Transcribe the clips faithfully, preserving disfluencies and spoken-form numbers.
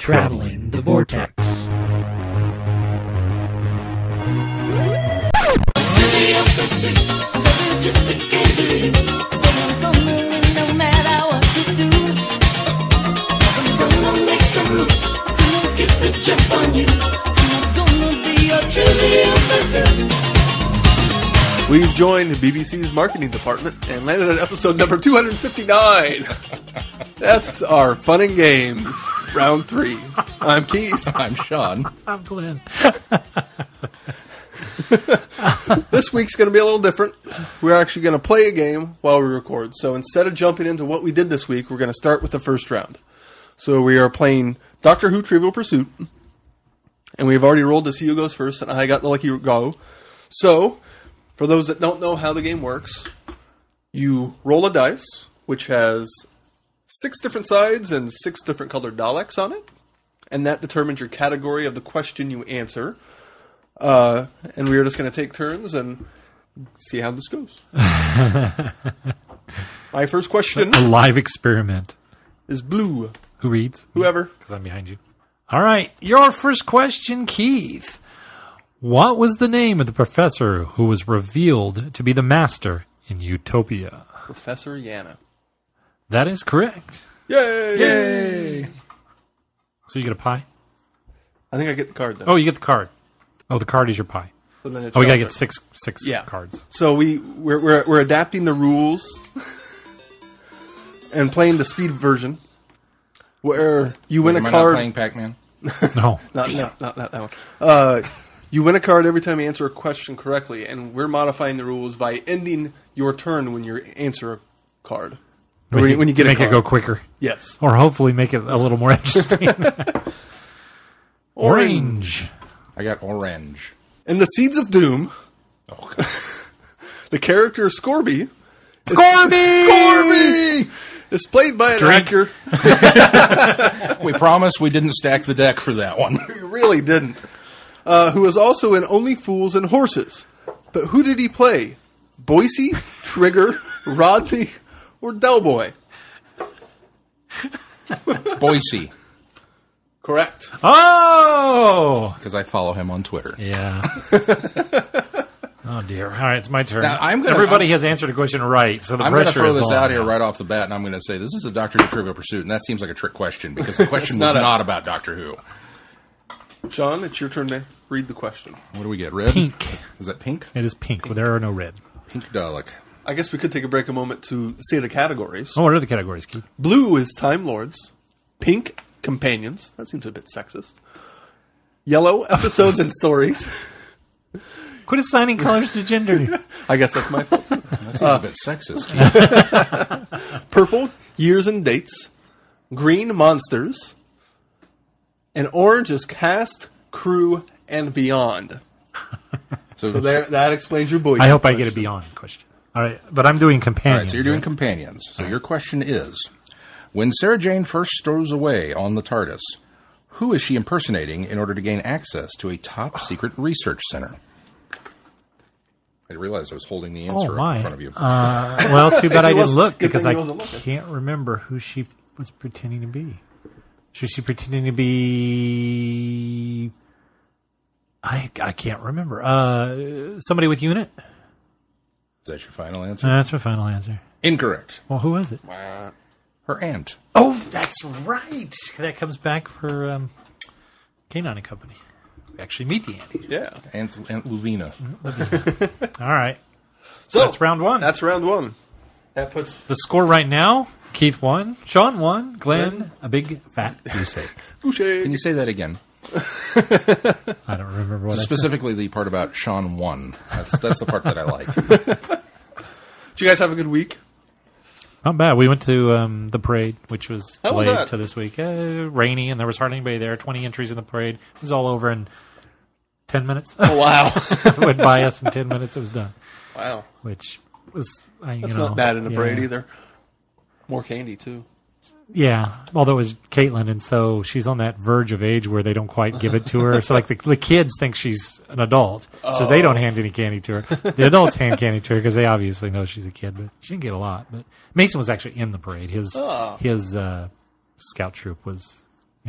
Traveling the Vortex. We've joined B B C's marketing department and landed at episode number two hundred fifty-nine. That's our fun and games, round three. I'm Keith. I'm Shaun. I'm Glenn. This week's going to be a little different. We're actually going to play a game while we record. So instead of jumping into what we did this week, we're going to start with the first round. So we are playing Doctor Who Trivial Pursuit. And we've already rolled to see who goes first, and I got the lucky go. So, for those that don't know how the game works, you roll a dice, which has six different sides and six different colored Daleks on it. And that determines your category of the question you answer. Uh, and we are just going to take turns and see how this goes. My first question. A live experiment. Is blue. Who reads? Whoever. Because I'm behind you. All right. Your first question, Keith. What was the name of the professor who was revealed to be the master in Utopia? Professor Yana. That is correct. Yay! Yay! So you get a pie? I think I get the card, though. Oh, you get the card. Oh, the card is your pie. So then it's oh, we got to your get turn. six six Yeah. cards. So we, we're, we're, we're adapting the rules and playing the speed version where you win Am a I card. not playing Pac-Man? No. not, not, not, not that one. Uh, you win a card every time you answer a question correctly, and we're modifying the rules by ending your turn when you answer a card. Or when, you, when you get make a card. it go quicker. Yes. Or hopefully make it a little more interesting. Orange. I got orange. In the Seeds of Doom, Oh, God. the character Scorby. Scorby! Scorby! Is played by an Drink. actor. We promised we didn't stack the deck for that one. He really didn't. Uh, who was also in Only Fools and Horses. But who did he play? Boise, Trigger, Rodney, or Del Boy? Boise, Correct. Oh! because I follow him on Twitter. Yeah. Oh, dear. All right, it's my turn. Now, I'm gonna- Everybody I'm- has answered a question right, so the I'm going to pressure throw is this on out here now. right off the bat, and I'm going to say this is a Doctor Who Trivial Pursuit, and that seems like a trick question, because the question was not a- not about Doctor Who. Sean, it's your turn to read the question. What do we get? Red? Pink. Is that pink? It is pink, but there are no red. Pink Dalek. I guess we could take a break a moment to say the categories. Oh, what are the categories, Keith? Blue is Time Lords. Pink, Companions. That seems a bit sexist. Yellow, Episodes and Stories. Quit assigning colors to gender. I guess that's my fault. That seems a bit sexist. Purple, Years and Dates. Green, Monsters. And orange is Cast, Crew, and Beyond. So, So there, that explains your boy. I hope I get a beyond question. All right, but I'm doing all companions. right, so you're doing right? companions. So your question is, when Sarah Jane first stows away on the TARDIS, who is she impersonating in order to gain access to a top-secret research center? I realized I was holding the answer Oh, up my. in front of you. Uh, well, too bad I He didn't wasn't- look good because thing I he wasn't looking. can't remember who she was pretending to be. Was she pretending to be... I, I can't remember. Uh, somebody with unit? Is that your final answer? Uh, that's my final answer. Incorrect. Well, who was it? Her aunt. Oh, that's right. That comes back for um, Canine and Company. We actually meet the auntie. Yeah. Aunt, aunt Luvina. All right. So That's round one. That's round one. That puts The score right now, Keith won, Shaun won, Glenn, a big fat goose egg. Boucher. Can you say that again? I don't remember what I said. Specifically the part about Shaun won. That's that's the part that I like. Did you guys have a good week? Not bad. We went to um, the parade, which was How was delayed that? to this week. Uh, rainy, and there was hardly anybody there. twenty entries in the parade. It was all over in ten minutes. Oh, wow. Went by us in ten minutes. It was done. Wow. Which was, uh, you That's know, not bad in a yeah. parade either. More candy, too. Yeah, although it was Caitlin, and so she's on that verge of age where they don't quite give it to her. So, like, the, the kids think she's an adult, so they don't hand any candy to her. The adults hand candy to her because they obviously know she's a kid, but she didn't get a lot. But Mason was actually in the parade. His Oh. his uh, scout troop was in it.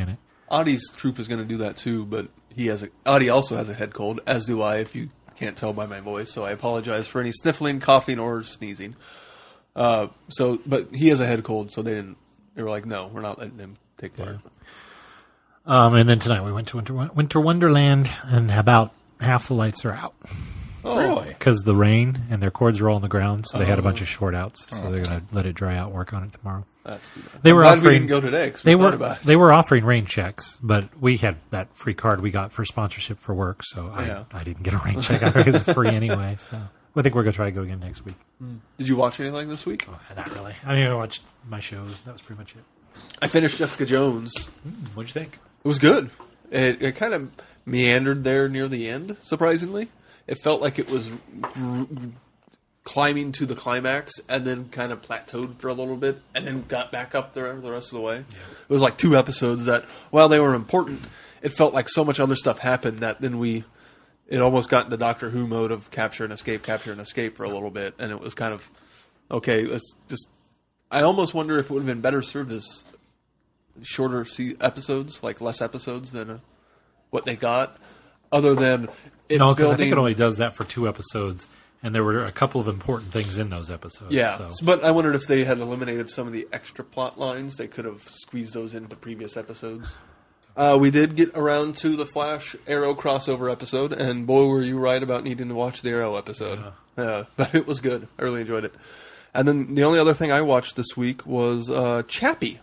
Audie's troop is going to do that too, but he has a, Audie also has a head cold, as do I, if you can't tell by my voice. So I apologize for any sniffling, coughing, or sneezing. Uh, so, but he has a head cold, so they didn't. They were like, no, we're not letting him take part. Yeah. Um, and then tonight we went to Winter, Winter Wonderland, and about half the lights are out. Oh, Really? Because the rain, and their cords are all on the ground, so they had a Oh. bunch of short outs. So Oh. they're going to let it dry out and work on it tomorrow. that's too bad. They I'm were glad we offering- didn't go today. 'Cause we They thought were about it. they were offering rain checks, but we had that free card we got for sponsorship for work, so Yeah. I, I didn't get a rain check. I think it was free anyway. So I think we're going to try to go again next week. Did you watch anything this week? Oh, not really. I mean, I watched my shows. That was pretty much it. I finished Jessica Jones. Mm, what'd you think? It was good. It, it kind of meandered there near the end, surprisingly. It felt like it was r- r- climbing to the climax and then kind of plateaued for a little bit and then got back up there the rest of the way. Yeah. It was like two episodes that, while they were important, it felt like so much other stuff happened that then we, it almost got into Doctor Who mode of capture and escape, capture and escape for a little bit. And it was kind of, okay, let's just, I almost wonder if it would have been better served as shorter se- episodes, like less episodes than uh, what they got, other than it No, because I building. think it only does that for two episodes, and there were a couple of important things in those episodes. Yeah, so. but I wondered if they had eliminated some of the extra plot lines, they could have squeezed those into previous episodes. Uh, we did get around to the Flash Arrow crossover episode, and boy, were you right about needing to watch the Arrow episode. Yeah, yeah, but it was good. I really enjoyed it. And then the only other thing I watched this week was uh, Chappie.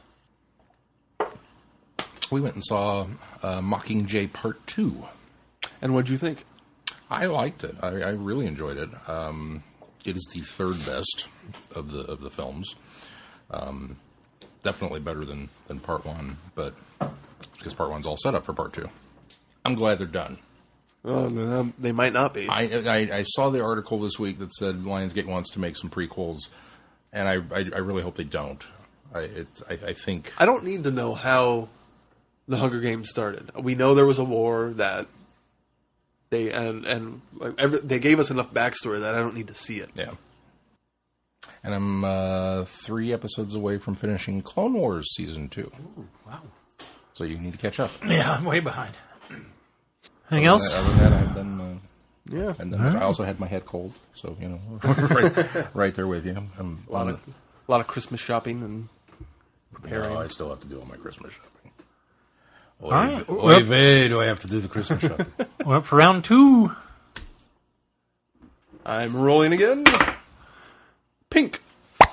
We went and saw uh, Mockingjay Part two. And what'd you think? I liked it. I, I really enjoyed it. Um, it is the third best of the of the films. Um, definitely better than, than Part one, but because Part one's all set up for Part two. I'm glad they're done. Oh, no, they might not be. I, I I saw the article this week that said Lionsgate wants to make some prequels, and I I, I really hope they don't. I it, I, I think I don't need to know how the Hunger Games started. We know there was a war that they and and like, every, they gave us enough backstory that I don't need to see it. yeah. And I'm uh, three episodes away from finishing Clone Wars season two, Ooh, wow. so you need to catch up. Yeah, I'm way behind. Anything Other else? than that- Other than that, I've done. Uh, Yeah, and then I also had my head cold, so you know, right, right there with you. I'm a lot of a lot of Christmas shopping and preparing. No, I still have to do all my Christmas shopping. Oy, right. oy Well- vey, do I have to do the Christmas shopping? We're up for round two. I'm rolling again. Pink.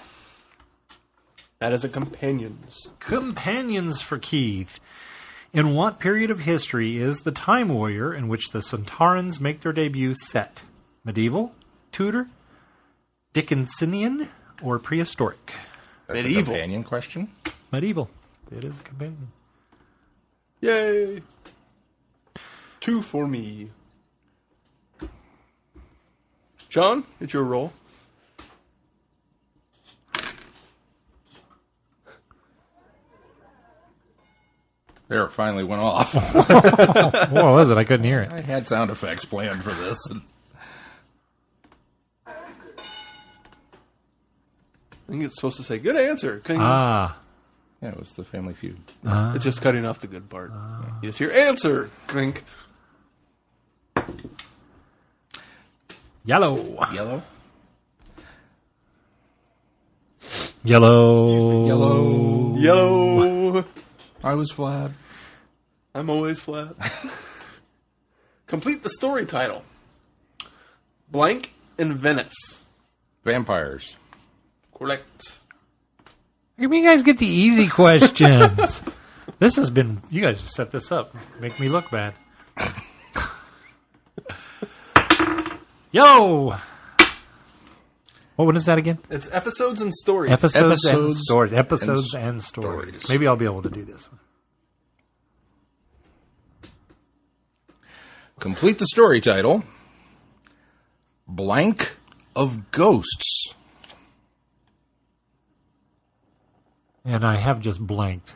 That is a companions. Companions for Keith. In what period of history is the Time Warrior in which the Centaurans make their debut set? Medieval, Tudor, Dickensian, or prehistoric? That's Medieval. a companion question. Medieval. It is a companion. Yay! Two for me. Shaun, it's your roll. There, it finally went off. What was it? I couldn't hear it. I had sound effects planned for this. And I think it's supposed to say good answer. Can you- Ah. yeah, it was the Family Feud. It's just cutting off the good part. Yes, your answer. Clink. Yellow. Yellow. Yellow. Yellow. Yellow. I was flat. I'm always flat. Complete the story title. Blank in Venice. Vampires. Correct. You guys get the easy questions. This has been... You guys have set this up. Make me look bad. Yo! What one is that again? It's episodes and stories. Episodes, and Episodes stories. Episodes and and, stories. stories. Maybe I'll be able to do this one. Complete the story title. Blank of Ghosts. And I have just blanked.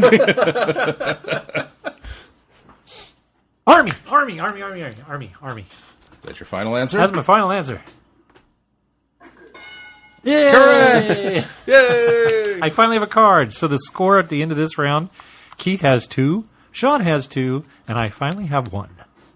Army! Army! Army! Army! Army! Army! Army. Is that your final answer? That's my final answer. Yay! Yay! I finally have a card. So the score at the end of this round, Keith has two, Shaun has two, and I finally have one.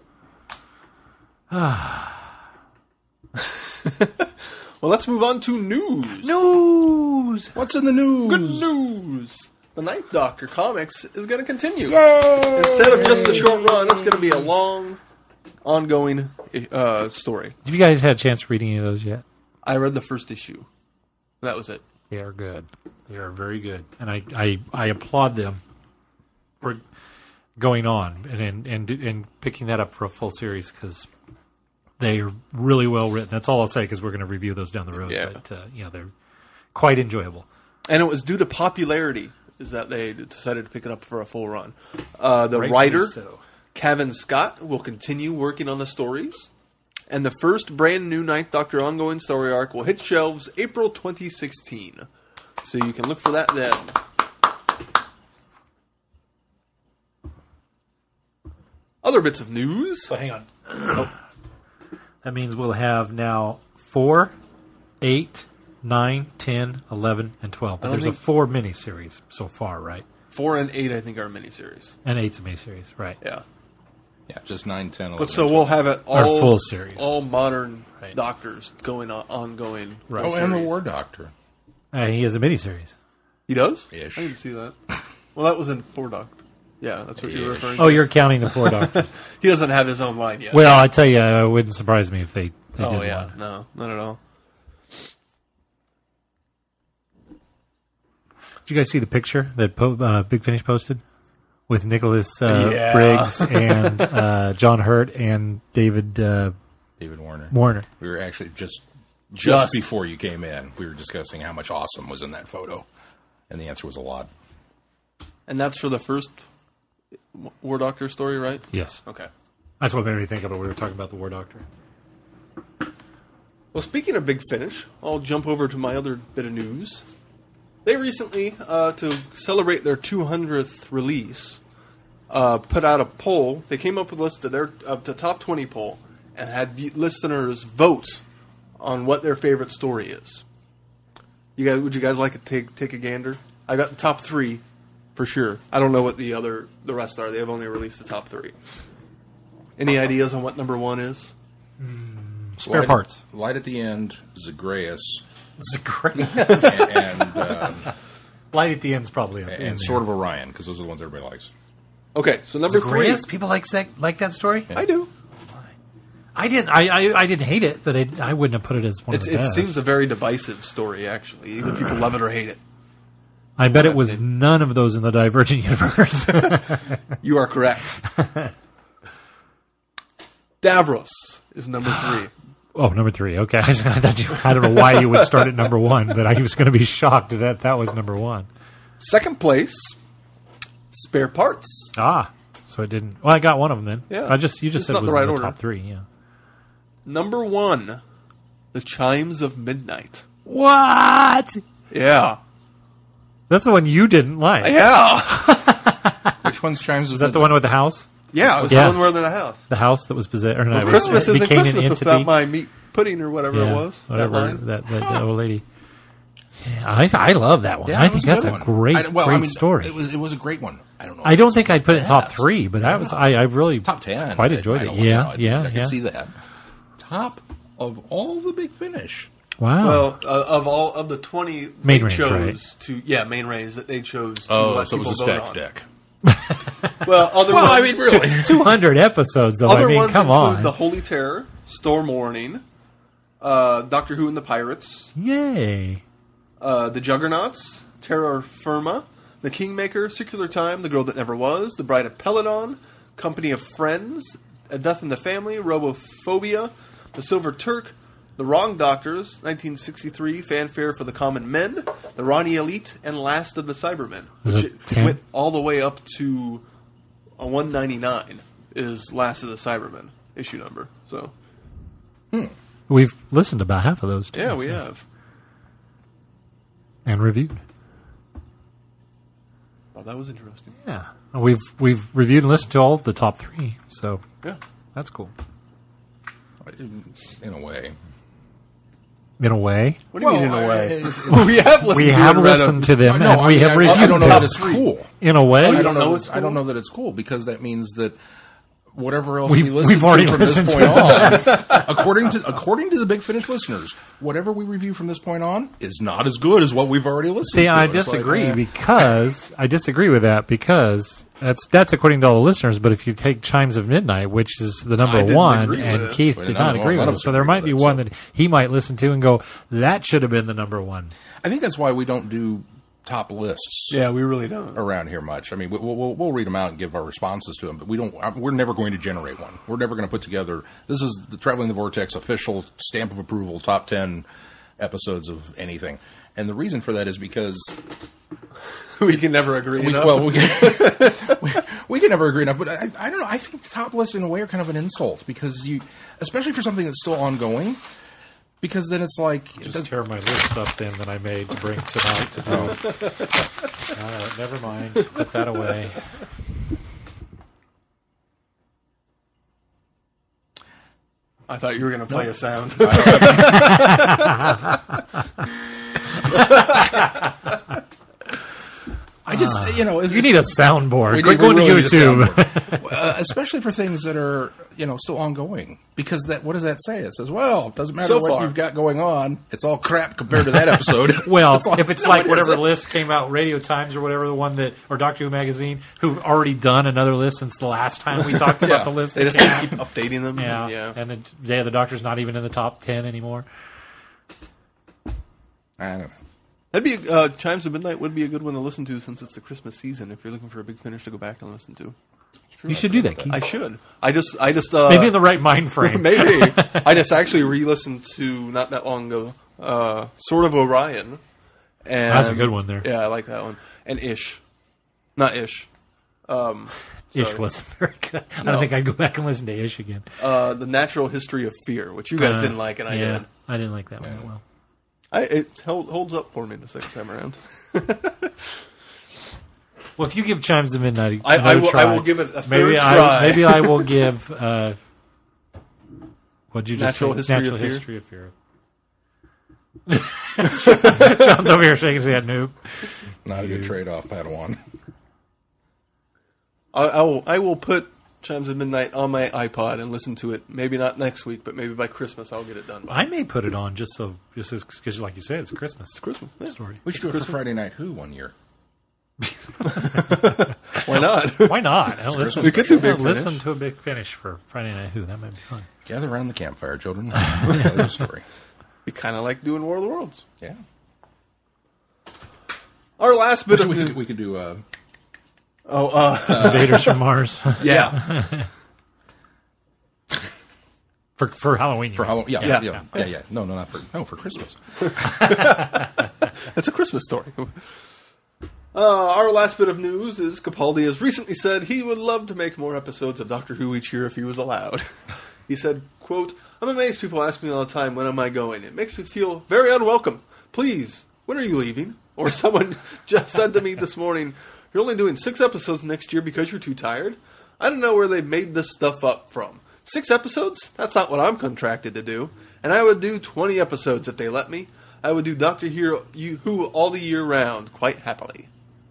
Well, let's move on to news. News! What's in the news? Good news. The Ninth Doctor comics is going to continue. Yay! Instead of just a short run, it's going to be a long, ongoing uh, story. Have you guys had a chance reading any of those yet? I read the first issue. That was it. They are good. They are very good. And I, I, I applaud them for going on and, and, and, and picking that up for a full series because they are really well written. That's all I'll say because we're going to review those down the road. Yeah. But, uh, you know, they're quite enjoyable. And it was due to popularity is that they decided to pick it up for a full run. Uh, the Rightfully writer, so. Kevin Scott, will continue working on the stories. And the first brand new Ninth Doctor ongoing story arc will hit shelves April twenty sixteen. So you can look for that then. Other bits of news. But hang on. Oh. That means we'll have now four, eight, nine, ten, eleven, and twelve. But I don't there's a think- four miniseries so far, right? Four and eight, I think, are miniseries. And eight's a miniseries, right? Yeah. Yeah, just nine, ten, eleven. But so we'll have it Or all full series. all modern Right. doctors going on ongoing. Right. Oh, and the series. War Doctor. Uh, he has a miniseries. He does? Ish. I didn't see that. Well, that was in Four Doctor. Yeah, that's what you're Ish. referring Oh, to. you're counting the four doctors. He doesn't have his own line yet. Well, I tell you, it wouldn't surprise me if they, they oh, did yeah. one. No, not at all. Did you guys see the picture that po- uh, Big Finish posted with Nicholas uh, Yeah. Briggs and uh, John Hurt and David uh, David Warner. Warner? We were actually just, just Just. before you came in, we were discussing how much awesome was in that photo. And the answer was a lot. And that's for the first War Doctor story, right? Yes. Okay. That's what made me think of it. We were talking about the War Doctor. Well, speaking of Big Finish, I'll jump over to my other bit of news. They recently, uh, to celebrate their two hundredth release, uh, put out a poll. They came up with a list of their of the top twenty poll and had v- listeners vote on what their favorite story is. You guys, would you guys like to take take a gander? I got the top three for sure. I don't know what the other the rest are. They have only released the top three. Any ideas on what number one is? Spare Light- parts. Light at the End, Zagreus, It's great. and, um, Light at the end's probably up and Sword of Orion, because those are the ones everybody likes. Okay, so number three. Zagreus? People like that, like that story? I do. I didn't. I, I, I didn't hate it, but I, I wouldn't have put it as one It's, of the it best. seems a very divisive story, actually. Either people love it or hate it. I bet it was none of those in the Divergent universe. You are correct. Davros is number three. Oh, number three. Okay, I thought you, I don't know why you would start at number one, but I was going to be shocked that that was number one. Second place, Spare Parts. Ah, so it didn't. Well, I got one of them then. Yeah. I just you just It's said not it was the right in the order. top three. Yeah. Number one, The Chimes of Midnight. What? Yeah. That's the one you didn't like. Yeah. Which one's Chimes of Is that the one with the house? Yeah, it was Yeah. the one where they're in the house. The house that was possessed. Or no, Well, it was- Christmas it isn't became an Christmas entity. without my meat pudding or whatever yeah, it was. Whatever That line. that, that, that old lady. Yeah, I I love that one. Yeah, I it think was that's good a one. great, I- well, great I mean, story. It was, it was a great one. I don't know. I if don't it's think I'd put it in top best. three, but that was I, I really Top ten. Quite enjoyed I, I it. don't- Yeah, you know, I, yeah, I yeah. can see that. Top of all the Big Finish. Wow. Well, uh, of all of the twenty Main they range, chose right? to yeah main range that they chose to Oh, let so it people was a vote stacked on. deck. Well, other Well, I ones, mean, really. two hundred episodes, though. other I mean, ones come include on. The Holy Terror, Storm Warning, uh, Doctor Who and the Pirates, Yay. uh, The Juggernauts, Terra Firma, The Kingmaker, Circular Time, The Girl That Never Was, The Bride of Peladon, Company of Friends, A Death in the Family, Robophobia, The Silver Turk, The Wrong Doctors, nineteen sixty-three, Fanfare for the Common Men, The Ronnie Elite, and Last of the Cybermen, Was which it it ten? went all the way up to a one ninety-nine is Last of the Cybermen issue number. So We've listened to about half of those. Too, yeah, we so- have. and reviewed. Oh, that was interesting. Yeah, we've we've reviewed and listened to all the top three, so Yeah. that's cool. In, in a way. In a way. What do you Well, mean in a I- way? it's- Well, we have listened We to have and read listened them. to them, No, and I we mean, have I- reviewed I don't know them. that it's cool. In a way. I you don't know know. it's That, I don't cool? know that it's cool because that means that whatever else We've- we listen we've already to from this listened point to on, according to according to the Big Finish listeners, whatever we review from this point on is not as good as what we've already listened See, to. I It's like, disagree eh. because I disagree with that because that's that's according to all the listeners. But if you take Chimes of Midnight, which is the number I didn't one, agree with and it. Keith Well, did none not of- agree none with of it, us so there agree might with be it, one so- that he might listen to and go, "That should have been the number one." I think that's why we don't do top lists. Yeah, we really don't. Around here much. I mean, we- we'll, we'll, we'll read them out and give our responses to them, but we don't. We're never going to generate one. We're never going to put together. This is the Traveling the Vortex official stamp of approval top ten episodes of anything, and the reason for that is because We can never agree we, enough. well, we can, we, we can never agree enough. But I, I don't know. I think top lists in a way are kind of an insult because you, especially for something that's still ongoing, because then it's like it Just does- tear my list up then that I made to bring tonight to do. All right, never mind. Put that away. I thought you were going to play a sound. I just you know it's, You need a soundboard. We Quit need- we going really to need a YouTube. soundboard. uh, especially for things that are you know still ongoing. Because that what does that say? It says, well, it doesn't matter So what far. you've got going on. It's all crap compared to that episode. Well, It's all- if it's no, like it whatever isn't. list came out, Radio Times or whatever, the one that, or Doctor Who magazine, who've already done another list since the last time we talked about Yeah. the list. They that just came keep out. updating them. Yeah, yeah. and the Day of the Doctor's not even in the top ten anymore. I don't know. That'd be uh, Chimes of Midnight would be a good one to listen to since it's the Christmas season. If you're looking for a big finish to go back and listen to, You should do that, Keith. I should. I just, I just, uh, Maybe in the right mind frame. maybe. I just actually re-listened to not that long ago, uh, Sword of Orion. And That's a good one there. Yeah, I like that one. And Ish, not Ish. Um, Ish sorry. wasn't very good. I No. don't think I'd go back and listen to Ish again. Uh, the Natural History of Fear, which you guys Uh, didn't like, and I yeah, did. I didn't like that one that well. I, it held, holds up for me the second time around. Well, if you give Chimes of Midnight I- I another will- I try, will give it a third maybe I, try. Maybe I will give. Uh, what'd you just Natural say? History Natural of Fear? History of Fear. Sean's over here shaking his head. Nope. Not a good trade-off, Padawan. I, I will. I will put Chimes of Midnight on my iPod and listen to it. Maybe not next week, but maybe by Christmas I'll get it done. By I may put it on just so, just because, like you said, it's a Christmas Christmas. Yeah. story. We should do it for Friday Night Who one year. Why not? Why not? Hell, listen, We could do Big listen Finish. to a big finish for Friday Night Who. That might be fun. Gather around the campfire, children. Tell your story. We kind of like doing War of the Worlds. Yeah. Our last bit We of could, news. we could do. Uh, Oh, uh, Invaders from Mars yeah. for for Halloween. you for mean. Halloween. Yeah, Yeah. yeah, yeah, yeah, No, no, not for no for Christmas. It's a Christmas story. Uh, our last bit of news is Capaldi has recently said he would love to make more episodes of Doctor Who each year if he was allowed. He said, quote, I'm amazed people ask me all the time, when am I going? It makes me feel very unwelcome. Please, when are you leaving? Or someone just said to me this morning, you're only doing six episodes next year because you're too tired? I don't know where they made this stuff up from. Six episodes? That's not what I'm contracted to do. And I would do twenty episodes if they let me. I would do Doctor Who all the year round, quite happily.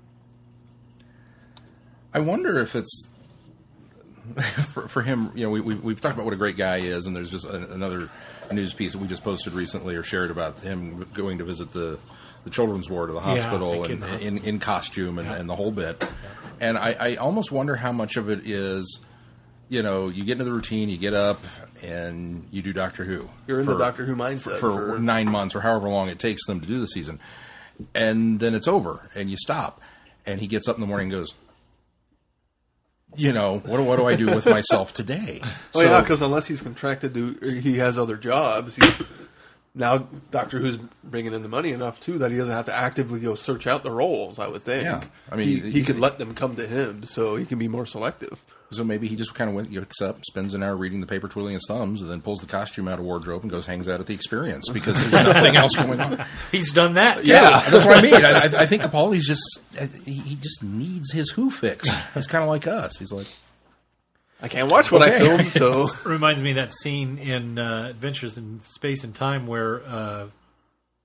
I wonder if it's for, for him. You know, we, we we've talked about what a great guy is, and there's just a, another news piece that we just posted recently or shared about him going to visit the the children's ward of the hospital the kid and in the in, in costume and, Yeah. and the whole bit. And I, I almost wonder how much of it is, you know, you get into the routine, you get up, and you do Doctor Who. You're in for- the Doctor Who mindset. for, for- nine months or however long it takes them to do the season. And then it's over, and you stop. And he gets up in the morning and goes, you know, what, do- what do I do with myself today? Oh, yeah, because unless he's contracted to, or he has other jobs, he's, now Doctor Who's bringing in the money enough, too, that he doesn't have to actively go search out the roles, I would think. Yeah. I mean, he, he he's- could let them come to him, so he can be more selective. So maybe he just kind of went, wakes up, spends an hour reading the paper, twiddling his thumbs, and then pulls the costume out of wardrobe and goes hangs out at the Experience because there's nothing else going on. He's done that. Yeah, that's what I mean. I, I I think Capaldi's just he, he just needs his Who fix. He's kind of like us. He's like, I can't watch what Okay. I filmed, so... Reminds me of that scene in uh, Adventures in Space and Time where uh,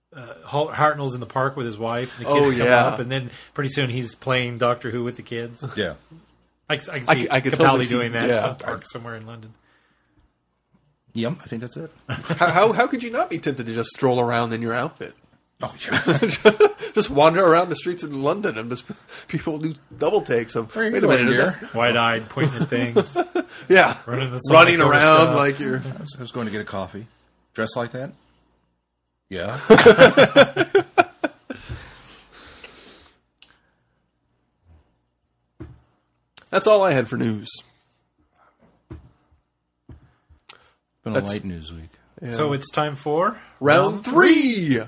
uh, Hartnell's in the park with his wife, and the Oh, kids come yeah. up, and then pretty soon he's playing Doctor Who with the kids. Yeah. I, I can see I c- I could Capaldi totally see- doing that yeah. in some park somewhere in London. Yep, I think that's it. how, how how could you not be tempted to just stroll around in your outfit? Oh, yeah. Just wander around the streets of London and just people do double takes of. Where are you Wait a going, minute, is dear? that, Wide-eyed, pointing at things. yeah, Running the running Sonic around stuff. like you're. I was, I was going to get a coffee. Dressed like that? Yeah. That's all I had for news. Been a That's- light news week. Yeah. So it's time for round three.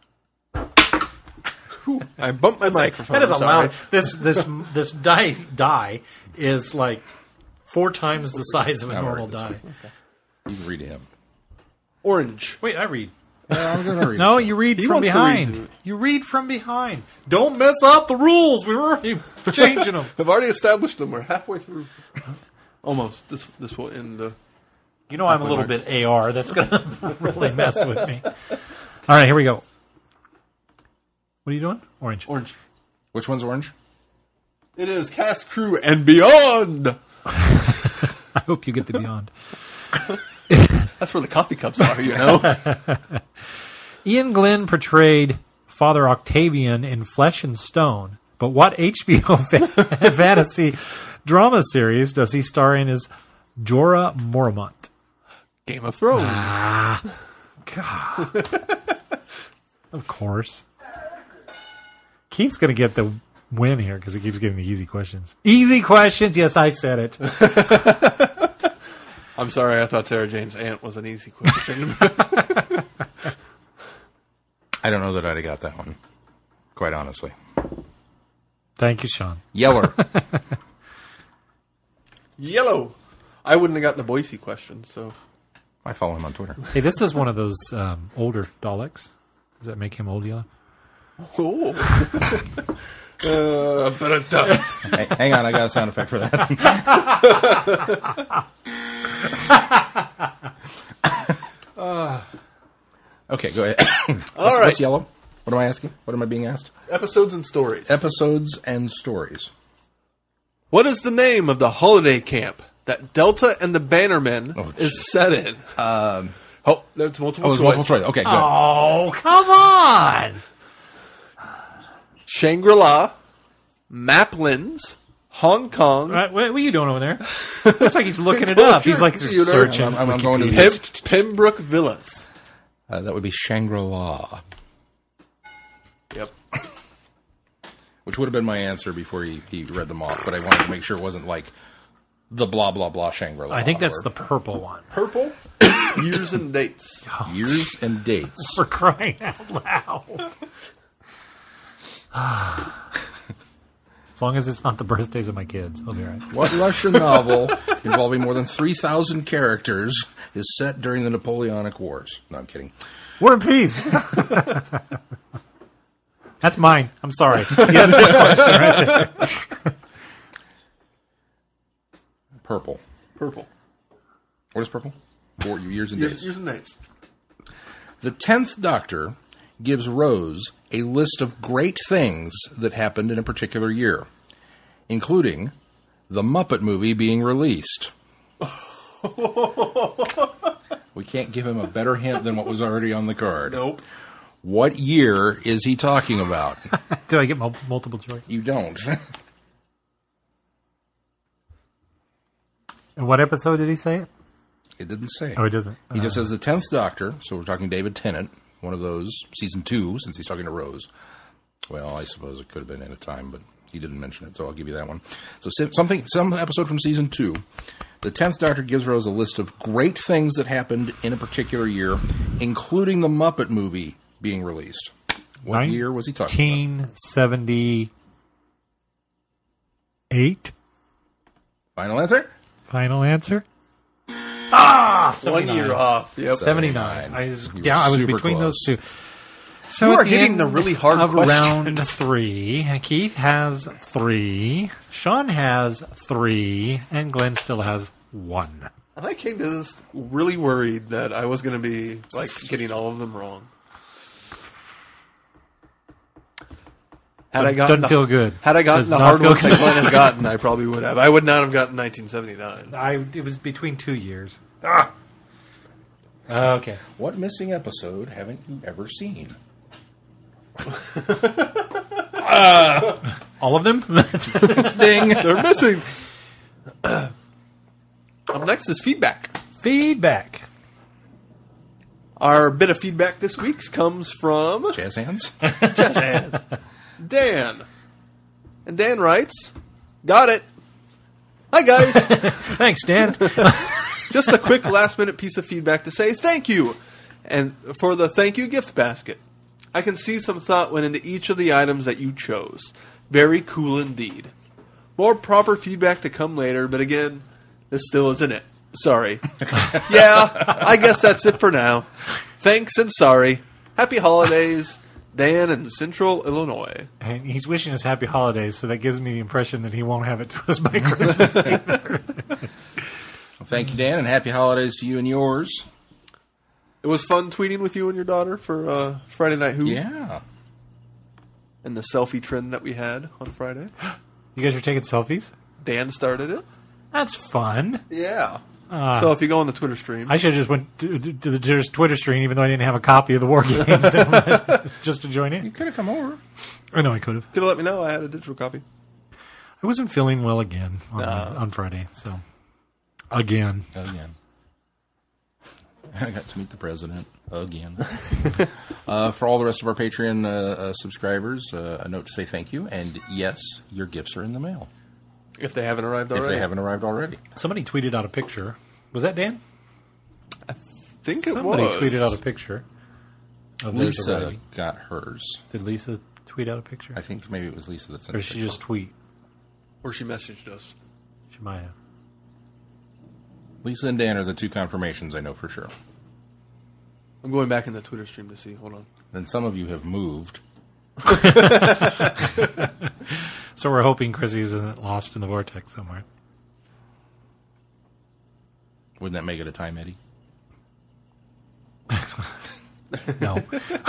Whew, I bumped my microphone. That is I'm a sorry. loud. This this this die die is like four times the size of a I've normal heard this die. You can read him. Orange. Wait, I read. Yeah, I'm going to read No, it. you read He from wants to read behind. to- You read from behind. Don't mess up the rules. We're already changing them. I've already established them. We're halfway through. Almost. This this will end the. You know I'm a little bit A R. That's going to really mess with me. All right, here we go. What are you doing? Orange. Orange. Which one's orange? It is cast, crew, and beyond. I hope you get the beyond. That's where the coffee cups are, you know. Ian Glenn portrayed Father Octavian in Flesh and Stone, but what H B O fa- fantasy drama series does he star in as Jorah Mormont? Game of Thrones. Ah, God. Of course. Keith's going to get the win here because he keeps giving me easy questions. Easy questions? Yes, I said it. I'm sorry, I thought Sarah Jane's aunt was an easy question. I don't know that I'd have got that one, quite honestly. Thank you, Shaun. Yeller. Yellow. I wouldn't have gotten the Boise question, so. I follow him on Twitter. Hey, this is one of those um, older Daleks. Does that make him old yellow? Oh. uh, but it does. Hey, hang on, I got a sound effect for that. Okay, go ahead. what's, All right. What's yellow? What am I asking? What am I being asked? Episodes and stories. Episodes and stories. What is the name of the holiday camp that Delta and the Bannermen Oh, is set in? Um, Oh, there's multiple oh, it's choice. multiple choice. Okay, good. Oh, come on! Shangri-La, Maplin's, Hong Kong, Right, what, what are you doing over there? Looks like he's looking it up. He's like Computer. searching. I'm- I'm- I'm going to the- Wikipedia. Pem- Pembroke Villas. Uh, that would be Shangri-La, Yep. which would have been my answer before he, he read them off, but I wanted to make sure it wasn't like the blah, blah, blah Shangri-La. I think that's or the purple one. Purple, years and dates. years and dates. For crying out loud. As long as it's not the birthdays of my kids, I'll be all right. What Russian novel involving more than three thousand characters is set during the Napoleonic Wars? No, I'm kidding. War and Peace. That's mine. I'm sorry. Yeah, that's my question right there. Purple. Purple. What is purple? Four years and Years, dates. years and dates. The tenth Doctor gives Rose a list of great things that happened in a particular year, including the Muppet movie being released. We can't give him a better hint than what was already on the card. Nope. What year is he talking about? Do I get mul- multiple choice? You don't. And what episode did he say it? It didn't say. Oh, he doesn't. He just says the tenth Doctor, so we're talking David Tennant, one of those, season two, since he's talking to Rose. Well, I suppose it could have been in a time, but he didn't mention it, so I'll give you that one. So something, some episode from season two, the tenth Doctor gives Rose a list of great things that happened in a particular year, including the Muppet movie being released. What year was he talking about? nineteen seventy-eight. Final answer? Final answer? Ah! One year off. Yep. seventy-nine. I was, You were down, I was super between close. those two. So You at are the getting end the really hard of questions. round three, Keith has three, Shaun has three, and Glenn still has one. I came to this really worried that I was going to be like getting all of them wrong. Had I gotten Doesn't the, feel good. Had I gotten Does the not hard feel ones good. that Glenn has gotten, I probably would have. I would not have gotten nineteen seventy-nine. I it was between two years. Ah. Uh, okay. What missing episode haven't you ever seen? uh, all of them? Ding, they're missing. Up next is feedback. Feedback. Our bit of feedback this week comes from Jazz hands? Jazz Hands. Dan. And Dan writes, got it. Hi, guys. Thanks, Dan. Just a quick last-minute piece of feedback to say thank you. And for the thank you gift basket. I can see some thought went into each of the items that you chose. Very cool indeed. More proper feedback to come later, but again, this still isn't it. Sorry. Yeah, I guess that's it for now. Thanks and sorry. Happy holidays, Dan in Central Illinois. And he's wishing us happy holidays, so that gives me the impression that he won't have it to us by Christmas either. Well, thank you, Dan, and happy holidays to you and yours. It was fun tweeting with you and your daughter for uh, Friday Night Who. Yeah. And the selfie trend that we had on Friday. You guys were taking selfies? Dan started it. That's fun. Yeah. Uh, so if you go on the Twitter stream. I should have just went to, to the Twitter stream, even though I didn't have a copy of the War Games, just to join You in. could have come over. I know I could have. Could have let me know. I had a digital copy. I wasn't feeling well again on, Nah. on Friday, so again. Again. I got to meet the president again. uh, for all the rest of our Patreon uh, uh, subscribers, uh, a note to say thank you. And yes, your gifts are in the mail. If they haven't arrived already. If they haven't arrived already. Somebody tweeted out a picture. Was that Dan? I think it Somebody was. tweeted out a picture of theirs Lisa already. got hers. Did Lisa tweet out a picture? I think maybe it was Lisa that sent Or the did she picture. just tweet? Or she messaged us. She might have. Lisa and Dan are the two confirmations I know for sure. I'm going back in the Twitter stream to see. Hold on. Then some of you have moved. So we're hoping Chrissy isn't lost in the vortex somewhere. Wouldn't that make it a time, Eddie? No.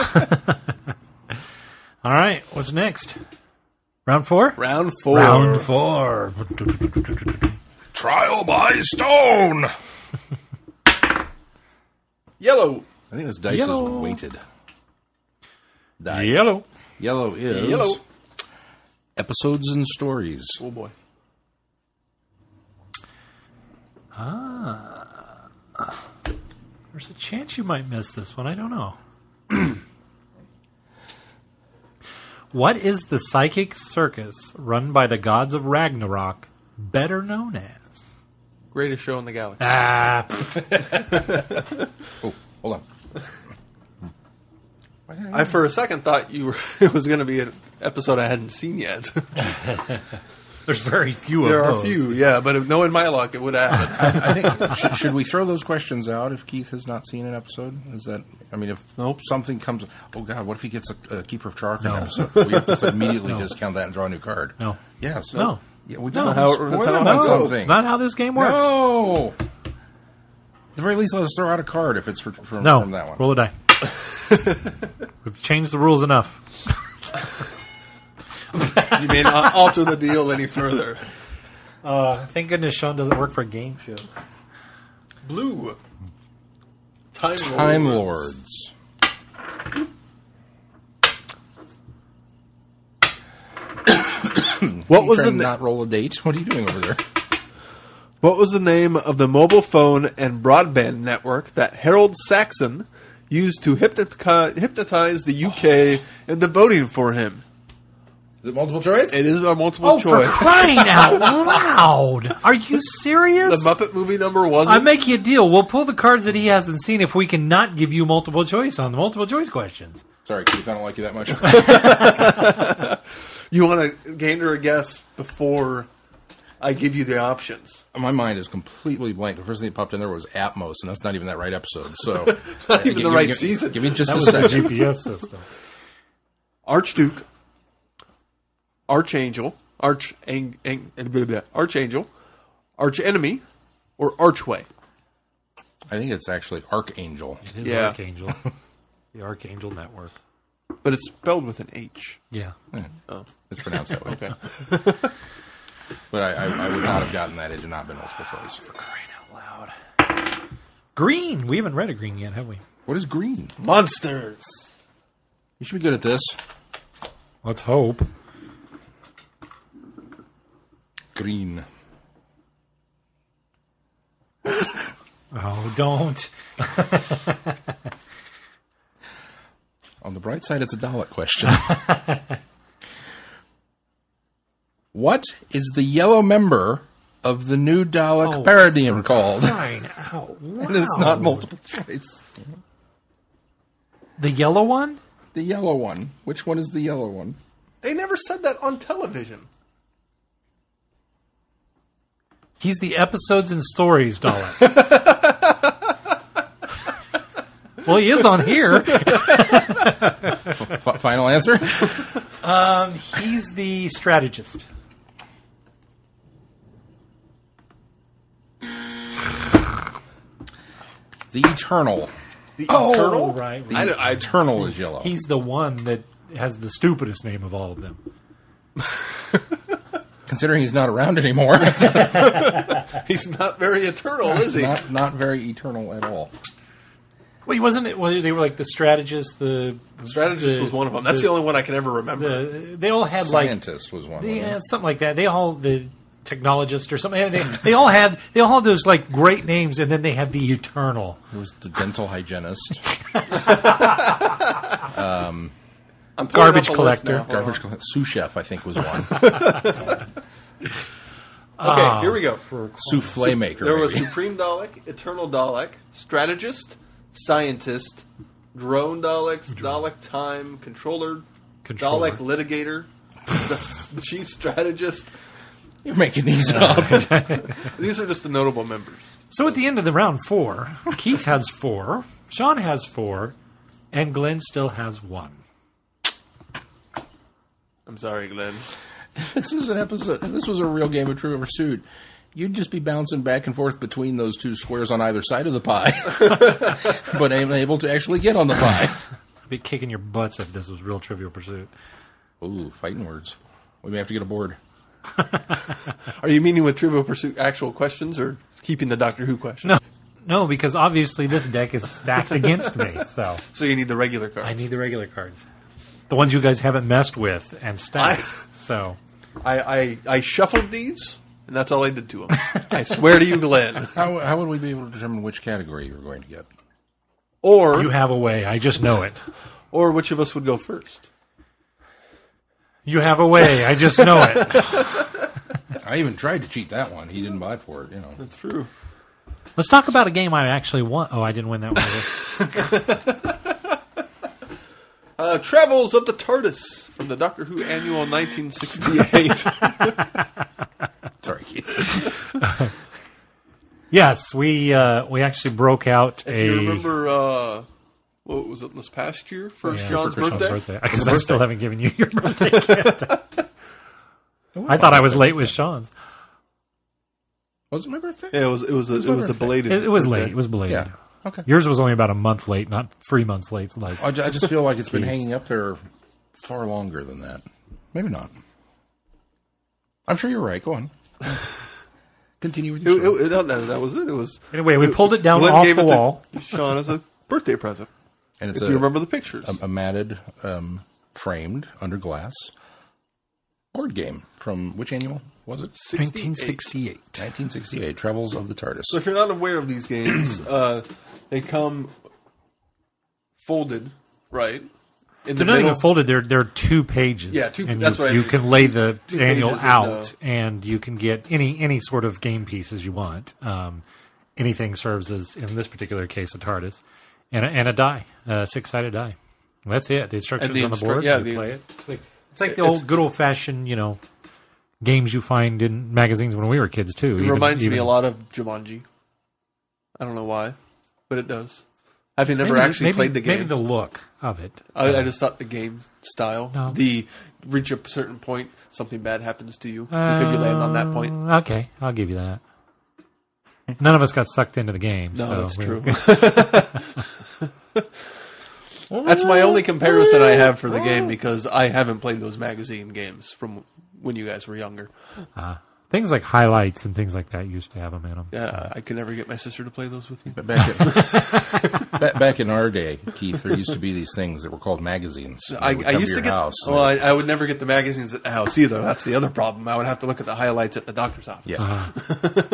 All right. What's next? Round four? Round four. Round four. Trial by stone! Yellow. I think this dice Yellow. is weighted. Die. Yellow. Yellow is Yellow. episodes and stories. Oh, boy. Ah. There's a chance you might miss this one. I don't know. What is the psychic circus run by the gods of Ragnarok better known as? Greatest show in the galaxy. Ah. Oh, hold on. I, for a second, thought you were. It was going to be an episode I hadn't seen yet. There's very few There of are those. a few, yeah, but if knowing my luck, it would happen. I think should, should we throw those questions out if Keith has not seen an episode? Is that I mean, if Nope. something comes, oh God, what if he gets a, a Keeper of Chark No. episode? We have to immediately No. discount that and draw a new card. No. Yes. No. Yeah, we No. just how- spoil that's them how on it goes. something. It's not how this game works. No. At the very least, let us throw out a card if it's for, from, No. from that one. Roll a die. We've changed the rules enough. You may not alter the deal any further. Uh, thank goodness Shaun doesn't work for a game show. Blue. Time, Time Lords. Lords. What was the Trying to na- not roll a date? What are you doing over there? What was the name of the mobile phone and broadband network that Harold Saxon used to hypnotize, hypnotize the U K into voting for him? Is it multiple choice? It is a multiple Oh, for choice. crying out loud! Are you serious? The Muppet movie number was I it? make you a deal. We'll pull the cards that he hasn't seen if we can not give you multiple choice on the multiple choice questions. Sorry, Keith, I don't like you that much. You want to gander a guess before I give you the options? My mind is completely blank. The first thing that popped in there was Atmos, and that's not even that right episode. So, Not even Give- the give- right give- season. Give me just That a was the second. G P S system. Archduke, Archangel, Arch, ang, ang, blah, blah, Archangel, Archenemy, or Archway? I think it's actually Archangel. It is Yeah. Archangel. The Archangel Network. But it's spelled with an H. Yeah. Yeah. Oh. It's pronounced that way. Okay. But I, I, I would not have gotten that. It had not been multiple choice. For crying out loud. Green. We haven't read a green yet, have we? What is green? Monsters. You should be good at this. Let's hope. Green. Oh, don't. On the bright side, it's a Dalek question. What is the yellow member of the new Dalek Oh, paradigm called? Crying out loud. And it's not multiple choice. The yellow one? The yellow one. Which one is the yellow one? They never said that on television. He's the episodes and stories Dalek. Well, he is on here. F- final answer? Um, he's the strategist. The Eternal. The Oh, Eternal? right. The I don't- I- Eternal is yellow. He's the one that has the stupidest name of all of them. Considering he's not around anymore. He's not very eternal, is he? not, not very eternal at all. Well, he wasn't. Well, they were like the strategist. The Strategist the- was one of them. That's the, the only one I can ever remember. The, they all had like Scientist was one. yeah, wasn't it? something like that. They all the technologist or something. They, they all had they all had those like great names, and then they had the Eternal. It was the dental hygienist. I'm pulling Garbage up a list collector. now. Hold Garbage on. collector. Sous chef, I think, was one. Okay, here we go. Souffle maker. There was maybe. Supreme Dalek, Eternal Dalek, Strategist, Scientist, Drone Daleks, Dalek Time, Controller, Controller. Dalek Litigator, Chief Strategist. You're making these up. These are just the notable members. So at the end of the round four, Keith has four, Shaun has four, and Glenn still has one. I'm sorry, Glenn. This is an episode. If this was a real game of Trivial Pursuit, you'd just be bouncing back and forth between those two squares on either side of the pie, but ain't able to actually get on the pie. I'd be kicking your butts if this was real Trivial Pursuit. Ooh, fighting words. We may have to get a board. Are you meaning with Trivial Pursuit actual questions or keeping the Doctor Who questions? No, no, because obviously this deck is stacked against me. So So you need the regular cards. I need the regular cards, the ones you guys haven't messed with and stacked. I- So I, I, I shuffled these, and that's all I did to them. I swear to you, Glenn. How, how would we be able to determine which category you were going to get? Or you have a way. I just know it. or which of us would go first. You have a way. I just know it. I even tried to cheat that one. He didn't buy for it, you know. That's true. Let's talk about a game I actually won. Oh, I didn't win that one. Uh, Travels of the TARDIS from the Doctor Who Annual nineteen sixty-eight. Sorry, Keith. Yes, we uh, we actually broke out If a. you remember, uh, what was it this past year for Yeah, Shaun's for Shaun's birthday? Because I still haven't given you your birthday gift. I thought I was late with Shaun's. Was it my birthday? Yeah, it was. It was. A, it my was a birthday. belated. It, it was birthday. late. It was belated. Yeah. Okay. Yours was only about a month late, not three months late. Like I ju- I just feel like it's been hanging up there far longer than that. Maybe not. I'm sure you're right. Go on. Continue with It, your it, story. it- no, no, that was it. It was. anyway, we pulled it down Glenn off gave the it to wall. Shaun as a birthday present. And it's If a, you remember the pictures. a, a matted, um, framed, under glass board game from which annual was it? nineteen sixty-eight. nineteen sixty-eight. Travels of the TARDIS. So if you're not aware of these games, uh, they come folded, right? In They're not even folded. They're they're two pages. Yeah, two- And that's you, what I you mean. can lay the Two annual pages and, out, uh, and you can get any any sort of game pieces you want. Um, anything serves as, in this particular case, a TARDIS, and a, and a die, a six sided die. That's it. The instructions And the on the instru- board. yeah, you the- play it. It's like, it's like the It's- old good old fashioned, you know, games you find in magazines when we were kids too. It Even- reminds even- me a lot of Jumanji. I don't know why, but it does. Having never maybe- actually maybe- played the game, Maybe the look of it. I, I just thought the game style, No. the reach a certain point, something bad happens to you because you land on that point. Uh, Okay, I'll give you that. None of us got sucked into the game. No, so that's we- true. That's my only comparison I have for the game because I haven't played those magazine games from when you guys were younger. Uh, things like highlights and things like that used to have them in them. Yeah, so. I could never get my sister to play those with me. But back in, back, back in our day, Keith, there used to be these things that were called magazines. I, would I come used to, to your get. house. Well, I, I would never get the magazines at the house either. That's the other problem. I would have to look at the highlights at the doctor's office. Yeah. Uh-huh.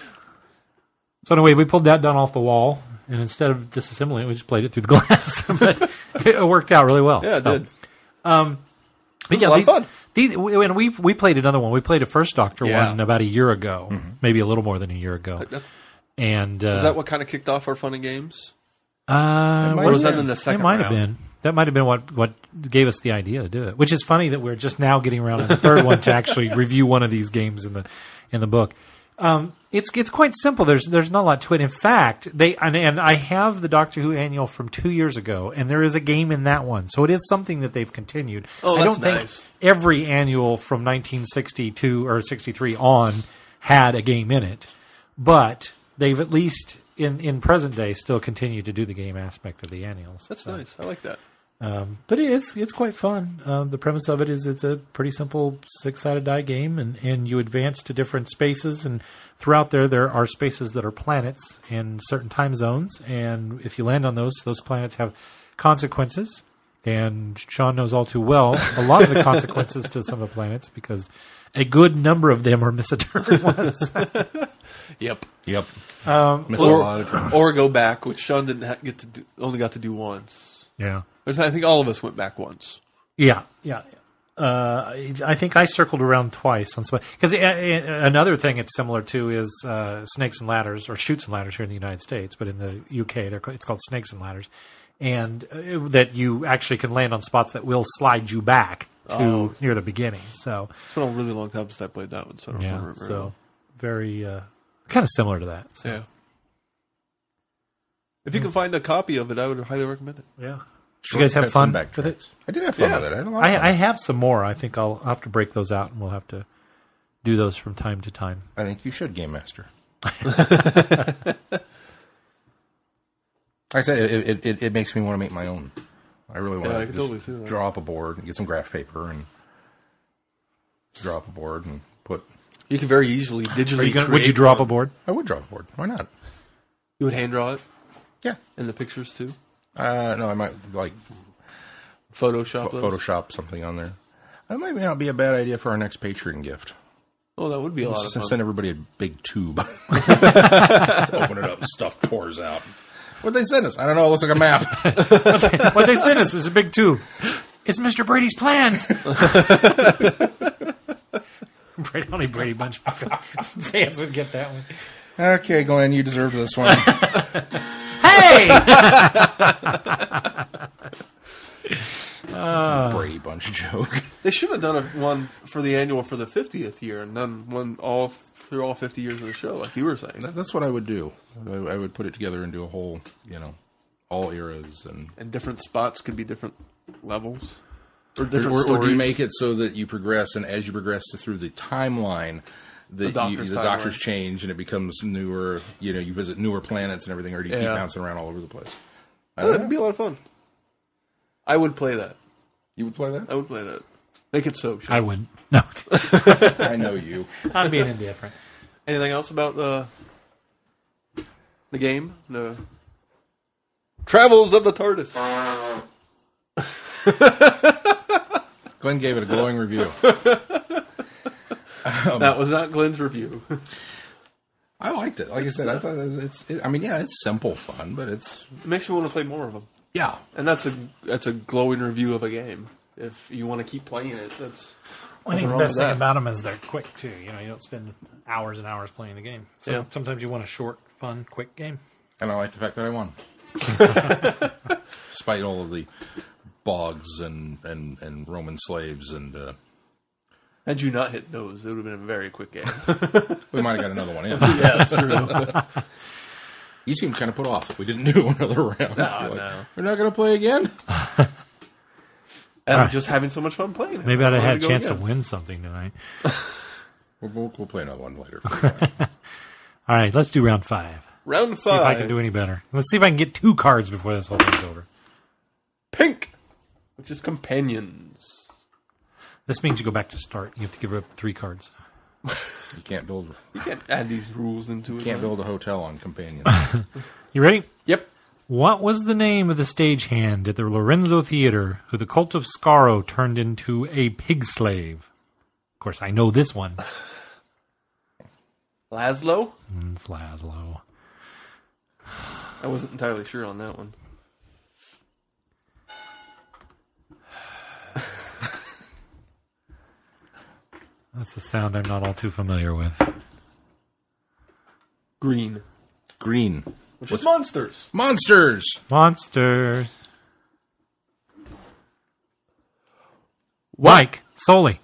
So anyway, we pulled that down off the wall, and instead of disassembling it, we just played it through the glass. But it worked out really well. Yeah, it so, did. Um, It was yeah, a lot these, of fun. These, we, and we we played another one. We played a First Doctor Yeah. one about a year ago, Mm-hmm. maybe a little more than a year ago. That's, And uh, is that what kind of kicked off our fun and games? Uh, might Or was have that in the second it might round? have been. That might have been what, what gave us the idea to do it. Which is funny that we're just now getting around to the third one to actually review one of these games in the in the book. Um, it's it's quite simple. There's there's not a lot to it. In fact, they and, and I have the Doctor Who annual from two years ago, and there is a game in that one. So it is something that they've continued. Oh, I that's don't nice. think every annual from nineteen sixty-two or sixty-three on had a game in it, but they've at least in, in present day still continued to do the game aspect of the annuals. That's So, nice. I like that. Um, but it's it's quite fun. Um, the premise of it is it's a pretty simple six-sided die game, and, and you advance to different spaces, and throughout there there are spaces that are planets in certain time zones, and if you land on those, those planets have consequences. And Shaun knows all too well a lot of the consequences to some of the planets because a good number of them are misinterpreted ones. Yep. Yep. Um, Missed a lot of time. Or go back, which Shaun didn't ha- get to do, only got to do once. yeah. There's- I think all of us went back once. Yeah, yeah. Uh, I think I circled around twice on some because another thing it's similar to is uh, Snakes and Ladders or Chutes and Ladders here in the United States, but in the U K they're, it's called Snakes and Ladders, and uh, that you actually can land on spots that will slide you back to Oh. near the beginning. So It's been a really long time since I played that one, so I don't yeah, remember it very so well. very uh, kind of similar to that. So, Yeah. If you can find a copy of it, I would highly recommend it. yeah. Did you guys have Shortcuts fun and with it? backtracks. I did have fun Yeah. with it. I had a lot of fun. I, I have some more. I think I'll, I'll have to break those out, and we'll have to do those from time to time. I think you should, Game Master. Like I said, it, it, it, it makes me want to make my own. I really want Yeah, I to can just totally see that. draw up a board and get some graph paper and draw up a board and put. You can very easily digitally Are you gonna, create would you draw up a one. board? I would draw a board. Why not? You would hand draw it? Yeah. And the pictures too? Uh, no, I might like Photoshop pho- those? Photoshop something on there. That might not be a bad idea for our next Patreon gift. Oh, that would be a lot of Just fun. send everybody a big tube. Open it up, and stuff pours out. What'd they send us? I don't know. It looks like a map. What they sent us is a big tube. It's Mister Brady's plans. Brady, only Brady Bunch fans would get that one. Okay, Glenn, you deserve this one. Hey! Brady Bunch joke. They should have done a, one for the annual for the fiftieth year and done one all through all fifty years of the show, like you were saying. That- That's what I would do. I, I would put it together and do a whole, you know, all eras and. And different spots could be different levels. Or Or, different or, stories. or do you make it so that you progress, and as you progress to, through the timeline, the, The Doctor's you, the timeline. doctors change, and it becomes newer. You know, you visit newer planets and everything, or do you keep Yeah. bouncing around all over the place? I Oh, don't that'd know. be a lot of fun. I would play that. You would play that? I would play that. Make it so. I wouldn't. No. I know you. I'm being indifferent. Anything else about the the game? The Travels of the TARDIS. Glenn gave it a glowing review. That was not Glenn's review. I liked it. Like I said, I thought it was- it's. It, I mean, yeah, it's simple fun, but it's It makes me want to play more of them. yeah. And that's a that's a glowing review of a game. If you want to keep playing it, that's. I think nothing the wrong best with thing that. about them is they're quick, too. You know, you don't spend hours and hours playing the game. So Yeah. sometimes you want a short, fun, quick game. And I like the fact that I won, despite all of the bogs and and, and Roman slaves, and uh, Had you not hit those, it would have been a very quick game. we might have got another one in. Yeah, that's true. You seemed kind of put off that we didn't do another round. No, You're like, no. We're not going to play again. And I'm just having so much fun playing it. Maybe I'd have I had wanted a go chance again. to win something tonight. We'll, we'll, we'll play another one later. All right, let's do round five. Round five. See if I can do any better. Let's see if I can get two cards before this whole thing's over. Pink, which is companions. This means you go back to start. You have to give up three cards. You can't build. You can't add these rules into You it. can't man. build a hotel on companions. You ready? Yep. What was the name of the stagehand at the Lorenzo Theater who the cult of Scarro turned into a pig slave? Of course, I know this one. Laszlo? Mm, It's Laszlo. I wasn't entirely sure on that one. That's a sound I'm not all too familiar with. Green. Green. Which is monsters. Monsters. Monsters. Mike. Solely.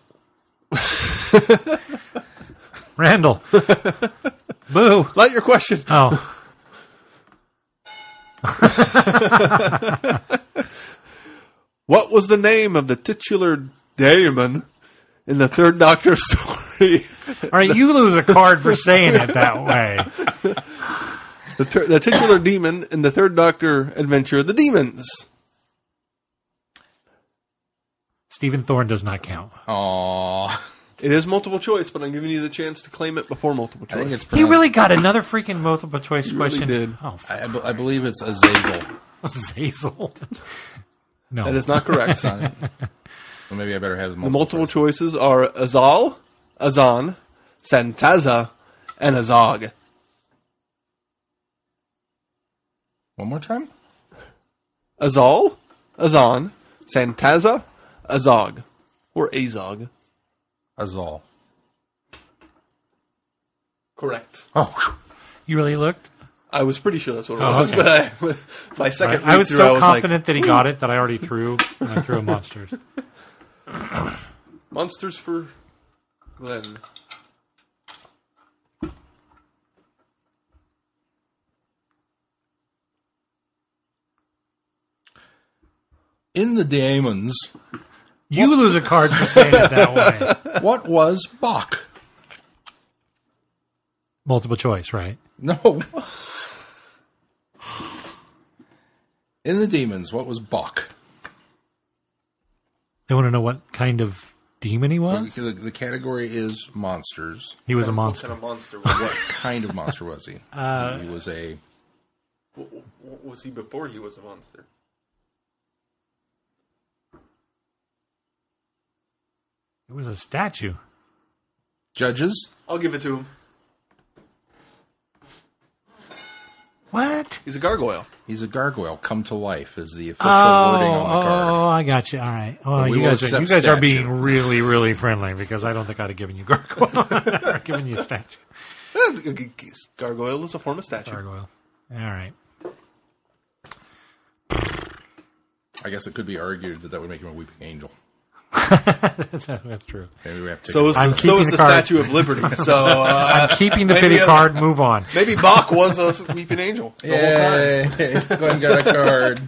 Randall. Boo. Light your question. Oh. What was the name of the titular daemon in the Third Doctor story? All right, you lose a card for saying it that way. The, ter- the titular demon in the Third Doctor adventure, The Demons. Stephen Thorne does not count. Aww. It is multiple choice, but I'm giving you the chance to claim it before multiple I think choice. it's He really got another freaking multiple choice He really question. did. Oh, I, I be- I believe it's Azazel. Zazel. No. That is not correct. Well, maybe I better have the multiple, The multiple choice. choices are Azal, Azan, Santaza, and Azog. One more time? Azal, Azan, Santaza, Azog. Or Azog. Azal. Correct. Oh, whew. You really looked? I was pretty sure that's what it Oh, was, okay. but I, with my second I read was through, so I was confident like, that he got it that I already threw. And I threw a monsters. monsters for Glenn. In the Daemons, You lose a card for saying it that way. what was Bach? Multiple choice, right? No. In the Demons, what was Bach? They want to know what kind of demon he was? The, the category is monsters. He was a What monster. kind of monster was What kind of monster was he? Uh, he was a... What, what was he before he was a monster? It was a statue. Judges? I'll give it to him. What? He's a gargoyle. He's a gargoyle come to life is the official Oh, wording on the card. oh, I got you. All right. Well, we you will guys, are, accept you guys are statue. being really, really friendly because I don't think I'd have given you gargoyle. or given you a statue. Eh, Gargoyle is a form of statue. Gargoyle. All right. I guess it could be argued that that would make him a weeping angel. that's, that's true. Maybe we have to. So is the, I'm so keeping is the the card. Statue of Liberty. So uh, I'm keeping the maybe pity a- card. Move on. maybe Bach was a weeping angel the whole time. Yay! Glenn got a card.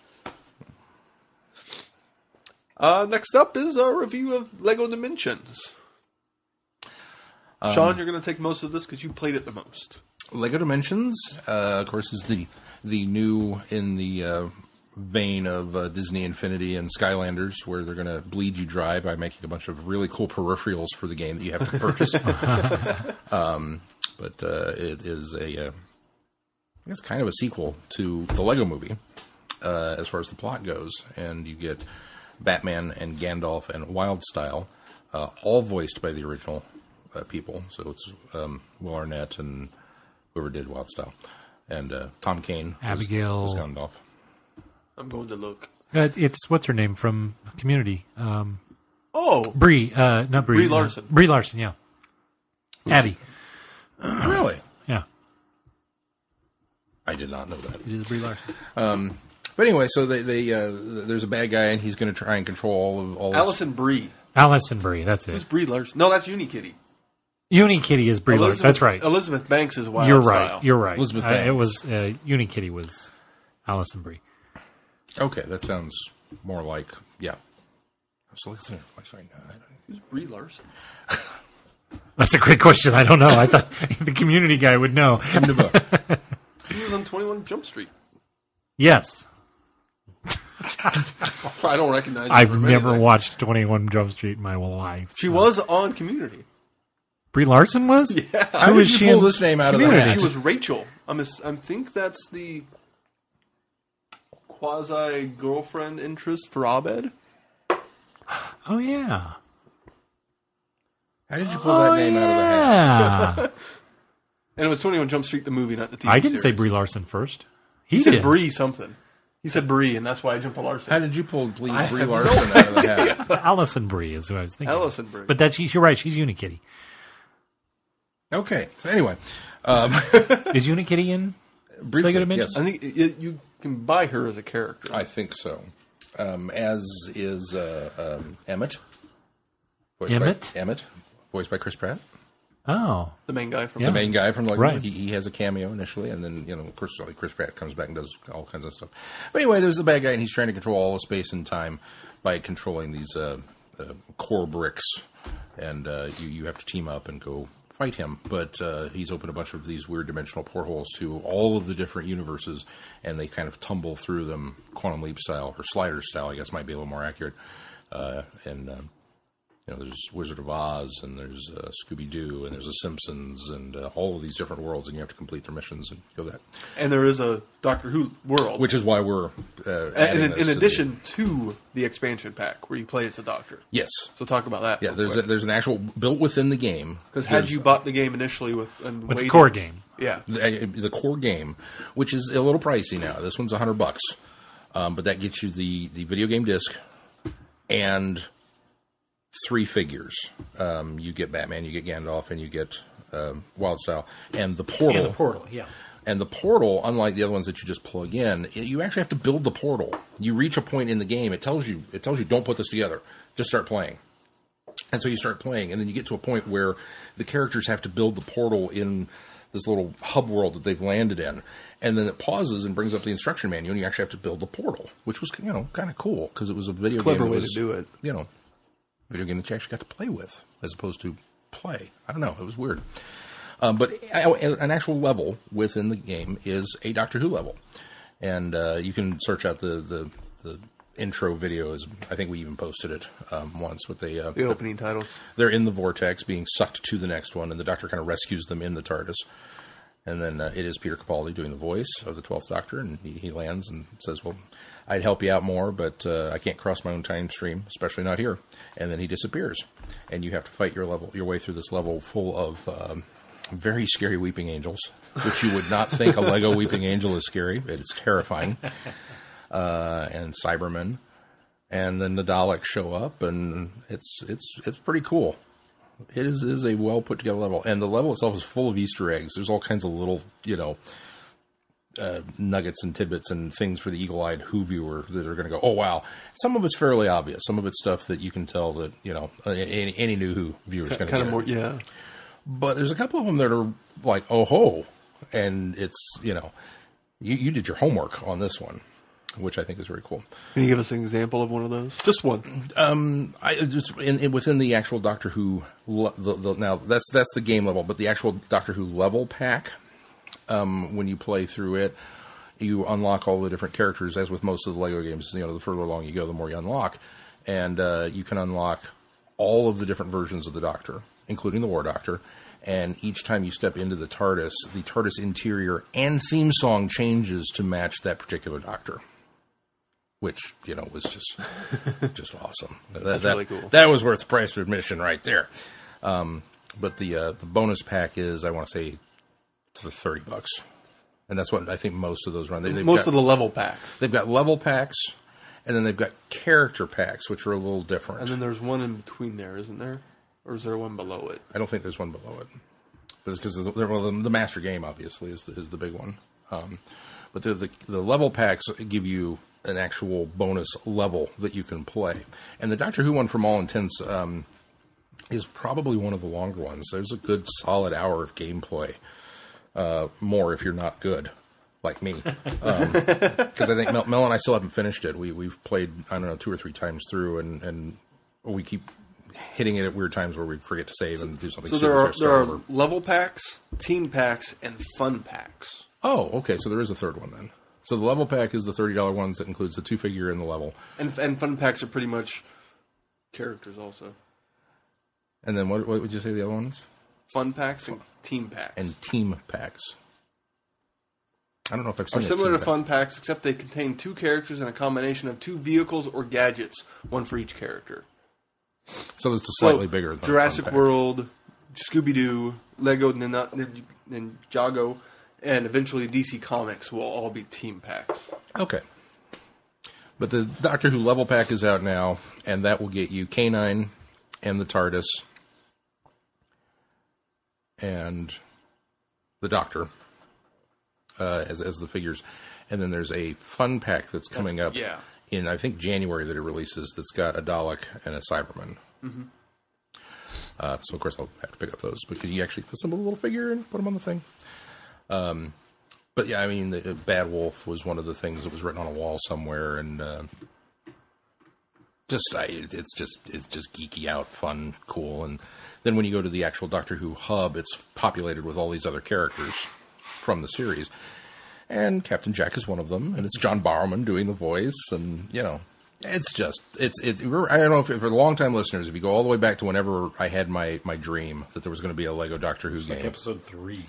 Uh, next up is our review of Lego Dimensions. Shaun, you're going to take most of this because you played it the most. Lego Dimensions, uh, of course, is the the new in the uh, vein of uh, Disney Infinity and Skylanders, where they're going to bleed you dry by making a bunch of really cool peripherals for the game that you have to purchase. um, but uh, it is a, uh, I guess, kind of a sequel to the Lego Movie uh, as far as the plot goes, and you get Batman and Gandalf and Wildstyle, uh, all voiced by the original uh, people. So it's um, Will Arnett and whoever did Wildstyle, and uh, Tom Kane was- Abigail. was Gandalf. I'm going to look. Uh, it's what's her name from Community? Um, Oh, Brie, uh, not Brie. Brie uh, Larson. Brie Larson, yeah. Abby, Really? yeah. I did not know that. It is Brie Larson. But anyway, so they, they uh, there's a bad guy, and he's going to try and control all of all. Allison Brie. Allison Brie, that's Who's it. Brie Larson? No, that's Unikitty. Unikitty is Brie Larson. Elizabeth- That's right. Elizabeth Banks is Wild You're Style. right. You're right. Elizabeth Uh, it Banks. was uh, Unikitty was Allison Brie. Okay, that sounds more like yeah. So let's see. Sorry, no, I don't- Who's Brie Larson? That's a great question. I don't know. I thought the Community guy would know. in the book. He was on twenty-one Jump Street. Yes. I don't recognize her I've from never anything. watched twenty-one Jump Street in my life. She so. was on Community. Brie Larson was? Yeah. How Who did was you she pull in this name out of the Community? hat? She was Rachel. I'm a, I think that's the quasi-girlfriend interest for Abed. Oh, yeah. How did you pull Oh, that name out of the hat? yeah. And it was twenty-one Jump Street, the movie, not the T V I didn't series. say Brie Larson first. He, He said did. Brie something. He said Brie, and that's why I jumped on Larson. How did you pull Brie, I Brie have Larson no out of the hat? Allison Brie is who I was thinking. Allison Brie. But that's you're right. She's Unikitty. Okay. So anyway, um, Is Unikitty in? briefly, They gotta mention- yes, I think it, you can buy her as a character. I think so. Um, as is uh, um, Emmett. Voiced Emmett? By, Emmett, voiced by Chris Pratt. Oh, the main guy from Yeah. The main guy from Lego. Right. He, he has a cameo initially, and then, you know, of course, Chris Pratt comes back and does all kinds of stuff. But anyway, there's the bad guy, and he's trying to control all of space and time by controlling these uh, uh, core bricks. And uh, you, you have to team up and go fight him. But uh, he's opened a bunch of these weird dimensional portholes to all of the different universes, and they kind of tumble through them Quantum Leap style, or Slider style, I guess might be a little more accurate. Uh, and... Uh, You know, there's Wizard of Oz, and there's uh, Scooby-Doo, and there's The Simpsons, and uh, all of these different worlds, and you have to complete their missions and go that. And there is a Doctor Who world. Which is why we're uh, adding and in, this in to addition to the expansion pack, where you play as the Doctor. the, yes, So talk about that. yeah. There's a, there's an actual built within the game. Because had There's, you bought the game initially with and with the waited- core game. yeah, the, the core game, which is a little pricey now. This one's a hundred bucks, um, but that gets you the the video game disc and three figures. Um, you get Batman, you get Gandalf, and you get um, Wildstyle, and the portal. And the portal, yeah. And the portal, unlike the other ones that you just plug in, it, you actually have to build the portal. You reach a point in the game, it tells you, it tells you, don't put this together. Just start playing. And so you start playing, and then you get to a point where the characters have to build the portal in this little hub world that they've landed in. And then it pauses and brings up the instruction manual, and you actually have to build the portal, which was, you know, kind of cool, because it was a video clever game. that way was, to do it. You know, video game that you actually got to play with, as opposed to play. I don't know. It was weird. Um, but an actual level within the game is a Doctor Who level. And uh, you can search out the, the, the intro videos. I think we even posted it um, once. With the, uh, the opening titles. They're in the Vortex, being sucked to the next one, and the Doctor kind of rescues them in the TARDIS. And then uh, it is Peter Capaldi doing the voice of the twelfth Doctor, and he, he lands and says, well, I'd help you out more, but uh, I can't cross my own time stream, especially not here. And then he disappears. And you have to fight your level, your way through this level full of um, very scary weeping angels, which you would not think a Lego weeping angel is scary. It is terrifying. Uh, and Cybermen. And then the Daleks show up, and it's it's it's pretty cool. It is, is a well put together level, and the level itself is full of Easter eggs. There's all kinds of little, you know, uh, nuggets and tidbits and things for the eagle-eyed Who viewer that are going to go, oh wow. Some of it's fairly obvious. Some of it's stuff that you can tell that, you know, any, any new Who viewer is going to Kind get of more, it. yeah. But there's a couple of them that are like, oh ho, and it's, you know, you, you did your homework on this one, which I think is very cool. Can you give us an example of one of those? Just one. Um, I just in, in, within the actual Doctor Who, le, the, the, now that's that's the game level, but the actual Doctor Who level pack, um, when you play through it, you unlock all the different characters. As with most of the Lego games, you know, the further along you go, the more you unlock, and uh, you can unlock all of the different versions of the Doctor, including the War Doctor. And each time you step into the TARDIS, the TARDIS interior and theme song changes to match that particular Doctor. Which, you know, was just just awesome. That, That's that, really cool. That was worth the price of admission right there. Um, but the uh, the bonus pack is, I want to say, to the thirty bucks, and that's what I think most of those run. They, they've Most got, of the level packs. they've got level packs, and then they've got character packs, which are a little different. And then there's one in between there, isn't there? Or is there one below it? I don't think there's one below it. But it's because well, the, the master game obviously is the, is the big one. Um, but the, the the level packs give you an actual bonus level that you can play. And the Doctor Who one, from all intents, um, is probably one of the longer ones. There's a good solid hour of gameplay. Uh, more if you're not good, like me. Because um, I think Mel, Mel and I still haven't finished it. We, we've played, I don't know, two or three times through, and, and we keep hitting it at weird times where we forget to save and do something. So there are, stupid, there start are level packs, team packs, and fun packs. Oh, okay. So there is a third one then. So the level pack is the thirty dollars ones that includes the two figure and the level. And and fun packs are pretty much characters also. And then what, what would you say the other ones? Fun packs and team packs. And team packs. I don't know if I've seen Are a similar team to pack. fun packs, except they contain two characters and a combination of two vehicles or gadgets, one for each character. So it's slightly So, bigger than Jurassic a fun pack. World, Scooby-Doo, Lego Nin- Nin- Ninjago, and eventually D C Comics will all be team packs. Okay. But the Doctor Who level pack is out now, and that will get you K nine and the TARDIS and the Doctor uh, as as the figures. And then there's a fun pack that's coming That's- up yeah. in, I think, January that it releases that's got a Dalek and a Cyberman. Mm-hmm. Uh, so, of course, I'll have to pick up those. But can you actually assemble a little figure and put them on the thing? Um, but, yeah, I mean, the, uh, Bad Wolf was one of the things that was written on a wall somewhere. And uh, just, I, it's just it's just geeky out, fun, cool. And then when you go to the actual Doctor Who hub, it's populated with all these other characters from the series. And Captain Jack is one of them, and it's John Barrowman doing the voice, and, you know, it's just, it's, it, I don't know if, for the long-time listeners, if you go all the way back to whenever I had my, my dream that there was going to be a Lego Doctor Who game. Like episode three.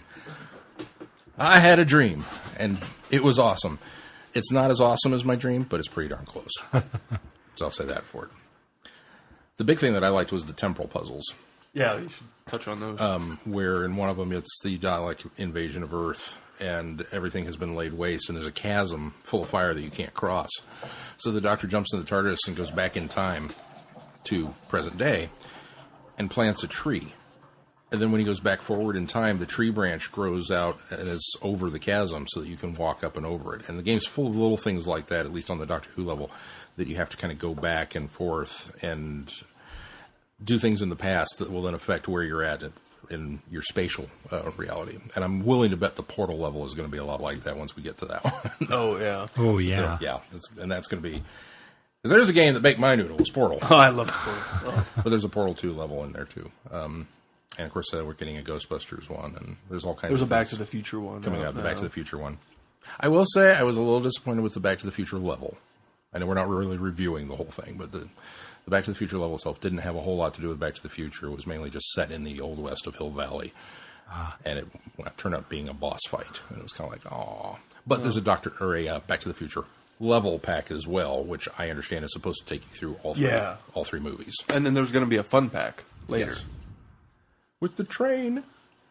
I had a dream, and it was awesome. It's not as awesome as my dream, but it's pretty darn close. So I'll say that for it. The big thing that I liked was the temporal puzzles. Yeah, you should touch on those. Um, where in one of them it's the Dalek invasion of Earth, and everything has been laid waste, and there's a chasm full of fire that you can't cross. So the Doctor jumps into the TARDIS and goes back in time to present day and plants a tree. And then when he goes back forward in time, the tree branch grows out and is over the chasm so that you can walk up and over it. And the game's full of little things like that, at least on the Doctor Who level, that you have to kind of go back and forth and do things in the past that will then affect where you're at in your spatial uh, reality. And I'm willing to bet the Portal level is going to be a lot like that once we get to that one. oh, yeah. Oh, yeah. yeah, it's, and that's going to be... Because there's a game that baked my noodles, Portal. Oh, I love Portal. Oh. But there's a Portal two level in there, too. Um, and, of course, uh, we're getting a Ghostbusters one, and there's all kinds There's of a Back things to the Future one. coming uh, out, the now. Back to the Future one. I will say I was a little disappointed with the Back to the Future level. I know we're not really reviewing the whole thing, but the... The Back to the Future level itself didn't have a whole lot to do with Back to the Future. It was mainly just set in the Old West of Hill Valley. Ah. And it well, turned out being a boss fight. And it was kind of like, aw. But yeah. There's a Doctor or a uh, Back to the Future level pack as well, which I understand is supposed to take you through all three, yeah. all three movies. And then there's going to be a fun pack later. Yes. With the train.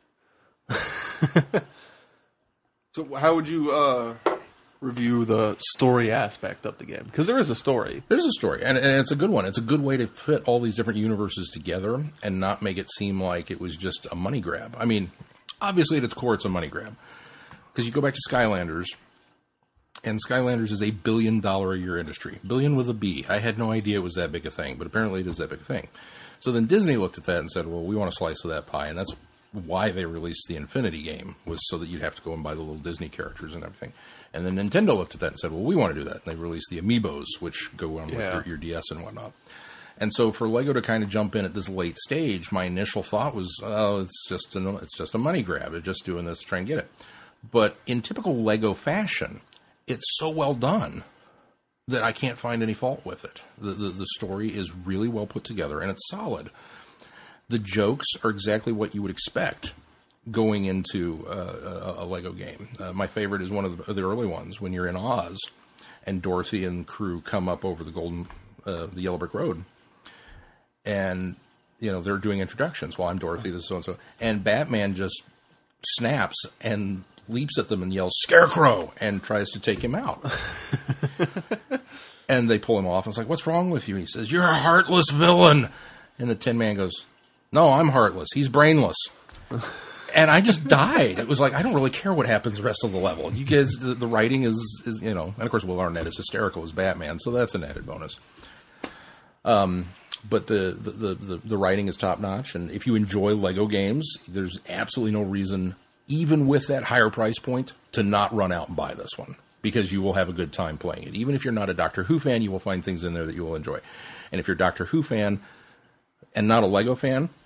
So how would you... Uh, review the story aspect of the game? Because there is a story. There's a story, and, and it's a good one. It's a good way to fit all these different universes together and not make it seem like it was just a money grab. I mean, obviously at its core, it's a money grab. Because you go back to Skylanders, and Skylanders is a billion dollar a year industry. Billion with a B. I had no idea it was that big a thing, but apparently it is that big a thing. So then Disney looked at that and said, well, we want a slice of that pie, and that's why they released the Infinity game, was so that you'd have to go and buy the little Disney characters and everything. And then Nintendo looked at that and said, well, we want to do that. And they released the Amiibos, which go on yeah. with your, your D S and whatnot. And so for Lego to kind of jump in at this late stage, my initial thought was, oh, it's just, a, it's just a money grab. They're just doing this to try and get it. But in typical Lego fashion, it's so well done that I can't find any fault with it. The, the, the story is really well put together, and it's solid. The jokes are exactly what you would expect going into uh, a, a Lego game. Uh, my favorite is one of the, the early ones when you're in Oz and Dorothy and crew come up over the golden, uh, the yellow brick road, and you know they're doing introductions. Well, I'm Dorothy. This is so and so, and Batman just snaps and leaps at them and yells "Scarecrow" and tries to take him out. And they pull him off. And it's like, "What's wrong with you?" And he says, "You're a heartless villain." And the Tin Man goes, "No, I'm heartless. He's brainless." And I just died. It was like, I don't really care what happens the rest of the level. You guys, the, the writing is, is, you know, and of course Will Arnett is hysterical as Batman, so that's an added bonus. Um, but the, the, the, the, the writing is top-notch, and if you enjoy Lego games, there's absolutely no reason, even with that higher price point, to not run out and buy this one, because you will have a good time playing it. Even if you're not a Doctor Who fan, you will find things in there that you will enjoy. And if you're a Doctor Who fan and not a Lego fan,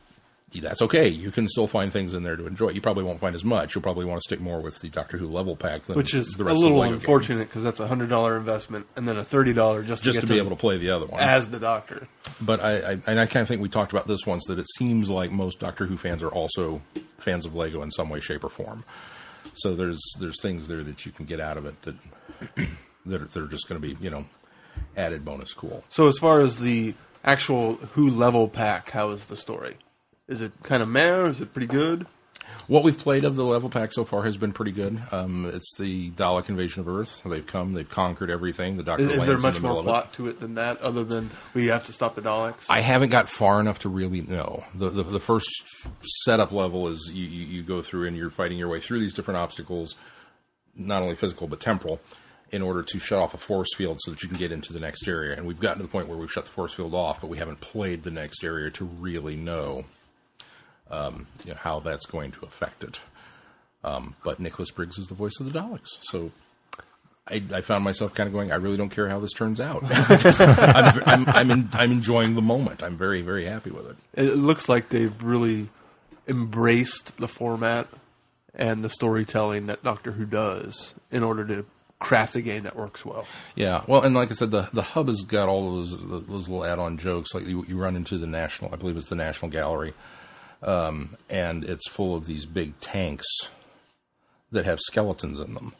that's okay. You can still find things in there to enjoy. You probably won't find as much. You'll probably want to stick more with the Doctor Who level pack than Which is the a rest little of the Lego unfortunate because that's a one hundred dollars investment and then a thirty dollars just to, just get to be to able to play the other one. as the Doctor. But I, I, and I kind of think we talked about this once, that it seems like most Doctor Who fans are also fans of Lego in some way, shape, or form. So there's there's things there that you can get out of it that, that, are, that are just going to be, you know, added bonus cool. So as far as the actual Who level pack, how is the story? Is it kind of meh, or is it pretty good? What we've played of the level pack so far has been pretty good. Um, it's the Dalek invasion of Earth. They've come, they've conquered everything. The Doctor Is, is lands there in much the middle more of it. plot to it than that, other than we have to stop the Daleks? I haven't got far enough to really know. The the, the first setup level is you, you, you go through and you're fighting your way through these different obstacles, not only physical but temporal, in order to shut off a force field so that you can get into the next area. And we've gotten to the point where we've shut the force field off, but we haven't played the next area to really know, um, you know, how that's going to affect it. Um, but Nicholas Briggs is the voice of the Daleks, so I, I found myself kind of going, I really don't care how this turns out. I'm, I'm, I'm, in, I'm enjoying the moment. I'm very, very happy with it. It looks like they've really embraced the format and the storytelling that Doctor Who does in order to craft a game that works well. Yeah, well, and like I said, the the hub has got all of those those little add-on jokes. Like you, you run into the National, I believe it's the National Gallery, um, and it's full of these big tanks that have skeletons in them.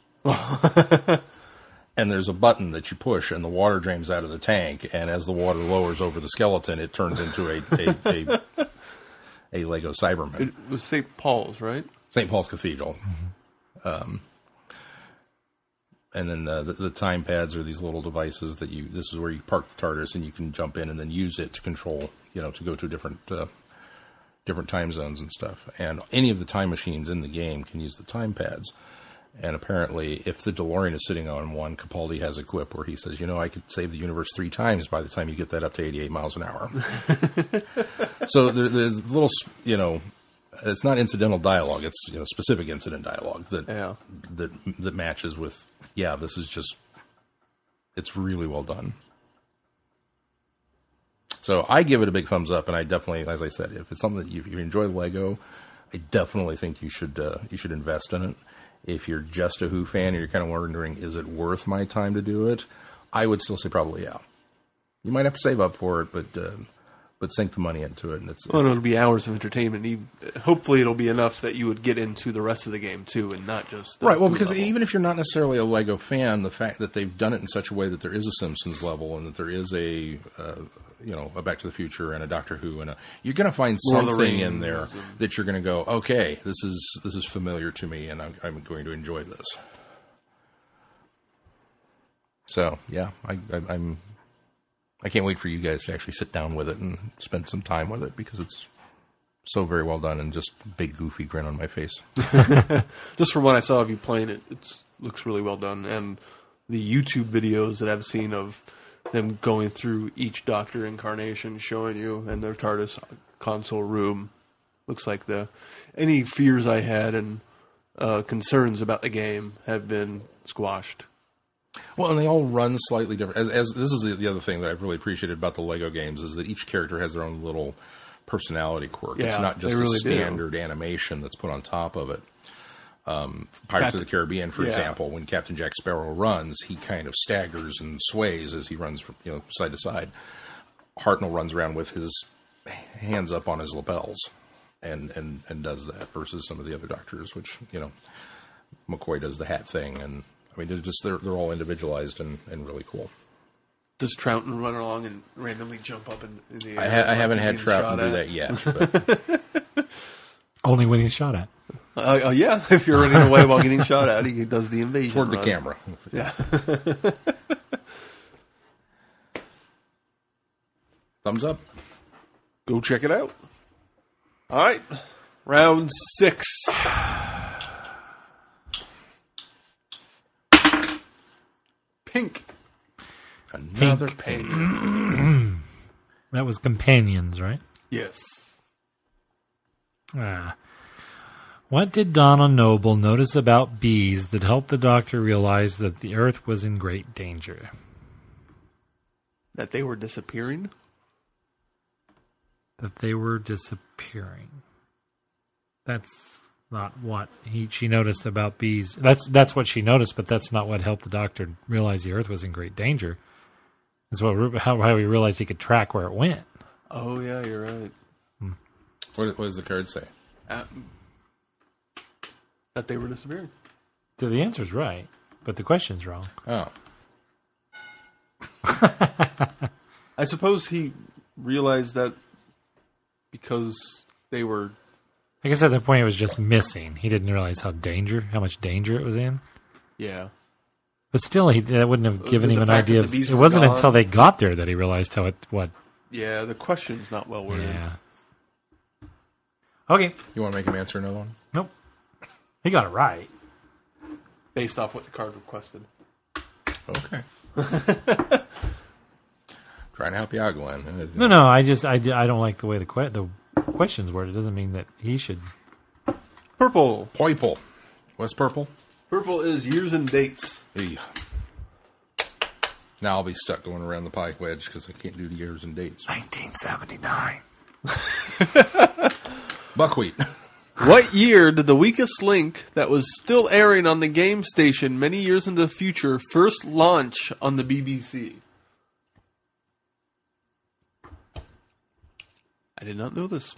And there's a button that you push, and the water drains out of the tank. And as the water lowers over the skeleton, it turns into a a, a, a Lego Cyberman. It was Saint Paul's, right? Saint Paul's Cathedral. Um, and then uh, the, the time pads are these little devices that you. This is where you park the TARDIS, and you can jump in and then use it to control. You know, to go to different uh, different time zones and stuff. And any of the time machines in the game can use the time pads. And apparently, if the DeLorean is sitting on one, Capaldi has a quip where he says, you know, I could save the universe three times by the time you get that up to eighty-eight miles an hour. So there, there's little, you know, it's not incidental dialogue. It's, you know, specific incident dialogue that, Yeah. that, that matches with, yeah, this is just, it's really well done. So I give it a big thumbs up, and I definitely, as I said, if it's something that you, if you enjoy Lego, I definitely think you should, uh, you should invest in it. If you're just a Who fan and you're kind of wondering, is it worth my time to do it? I would still say probably, yeah. You might have to save up for it, but uh, but sink the money into it. And it's, Well, it's it'll be hours of entertainment. Even- Hopefully, it'll be enough that you would get into the rest of the game too, and not just the right. Well, Who because level. even if you're not necessarily a Lego fan, the fact that they've done it in such a way that there is a Simpsons level and that there is a uh, you know a Back to the Future and a Doctor Who and a, you're going to find Lord of the something in Rings there and- that you're going to go, okay, this is this is familiar to me, and I'm, I'm going to enjoy this. So yeah, I, I, I'm. I can't wait for you guys to actually sit down with it and spend some time with it because it's so very well done and just big goofy grin on my face. Just from what I saw of you playing it, it looks really well done. And the YouTube videos that I've seen of them going through each Doctor incarnation, showing you and their TARDIS console room, looks like the any fears I had and uh, concerns about the game have been squashed. Well, and they all run slightly different. As, as this is the, the other thing that I've really appreciated about the Lego games is that each character has their own little personality quirk. Yeah, it's not just they really a standard do. animation that's put on top of it. Um, Pirates Captain- of the Caribbean, for yeah. example, when Captain Jack Sparrow runs, he kind of staggers and sways as he runs from, you know, side to side. Hartnell runs around with his hands up on his lapels and, and, and does that versus some of the other Doctors, which, you know, McCoy does the hat thing. And I mean, they're just, they're, they're all individualized and, and really cool. Does Troughton run along and randomly jump up in, in the air? I, ha- I like haven't he's had being Troughton shot do at? that yet. But Only when he's shot at. Uh, uh, yeah, if you're running away while getting shot at, he does the invasion. toward the run. camera. Yeah. Thumbs up. Go check it out. All right. Round six. Pink. Another Pink. pain. That was Companions, right? Yes. Ah. What did Donna Noble notice about bees that helped the Doctor realize that the Earth was in great danger? That they were disappearing? That they were disappearing. That's not what he she noticed about bees. That's that's what she noticed, but that's not what helped the Doctor realize the Earth was in great danger. That's what how, how he realized he could track where it went. Oh yeah, you're right. Hmm. What, what does the card say? Uh, that they were disappearing. So the answer's right, but the question's wrong. Oh. I suppose he realized that because they were. I guess at that point it was just missing. He didn't realize how danger, how much danger it was in. Yeah. But still, he, that wouldn't have given The him an fact that idea. the Of, bees it were wasn't gone. until they got there that he realized how it, what. Yeah, the question's not well worded. Yeah. Okay. You want to make him answer another one? Nope. He got it right. Based off what the card requested. Okay. Trying to help you out, Glenn. No, no, I just, I, I don't like the way the, que- the question's worded. It doesn't mean that he should. Purple. Purple. What's purple? Purple is years and dates. Eey. Now I'll be stuck going around the pike wedge because I can't do the years and dates. nineteen seventy-nine. Buckwheat. What year did The Weakest Link, that was still airing on the game station many years into the future, first launch on the B B C? I did not know this.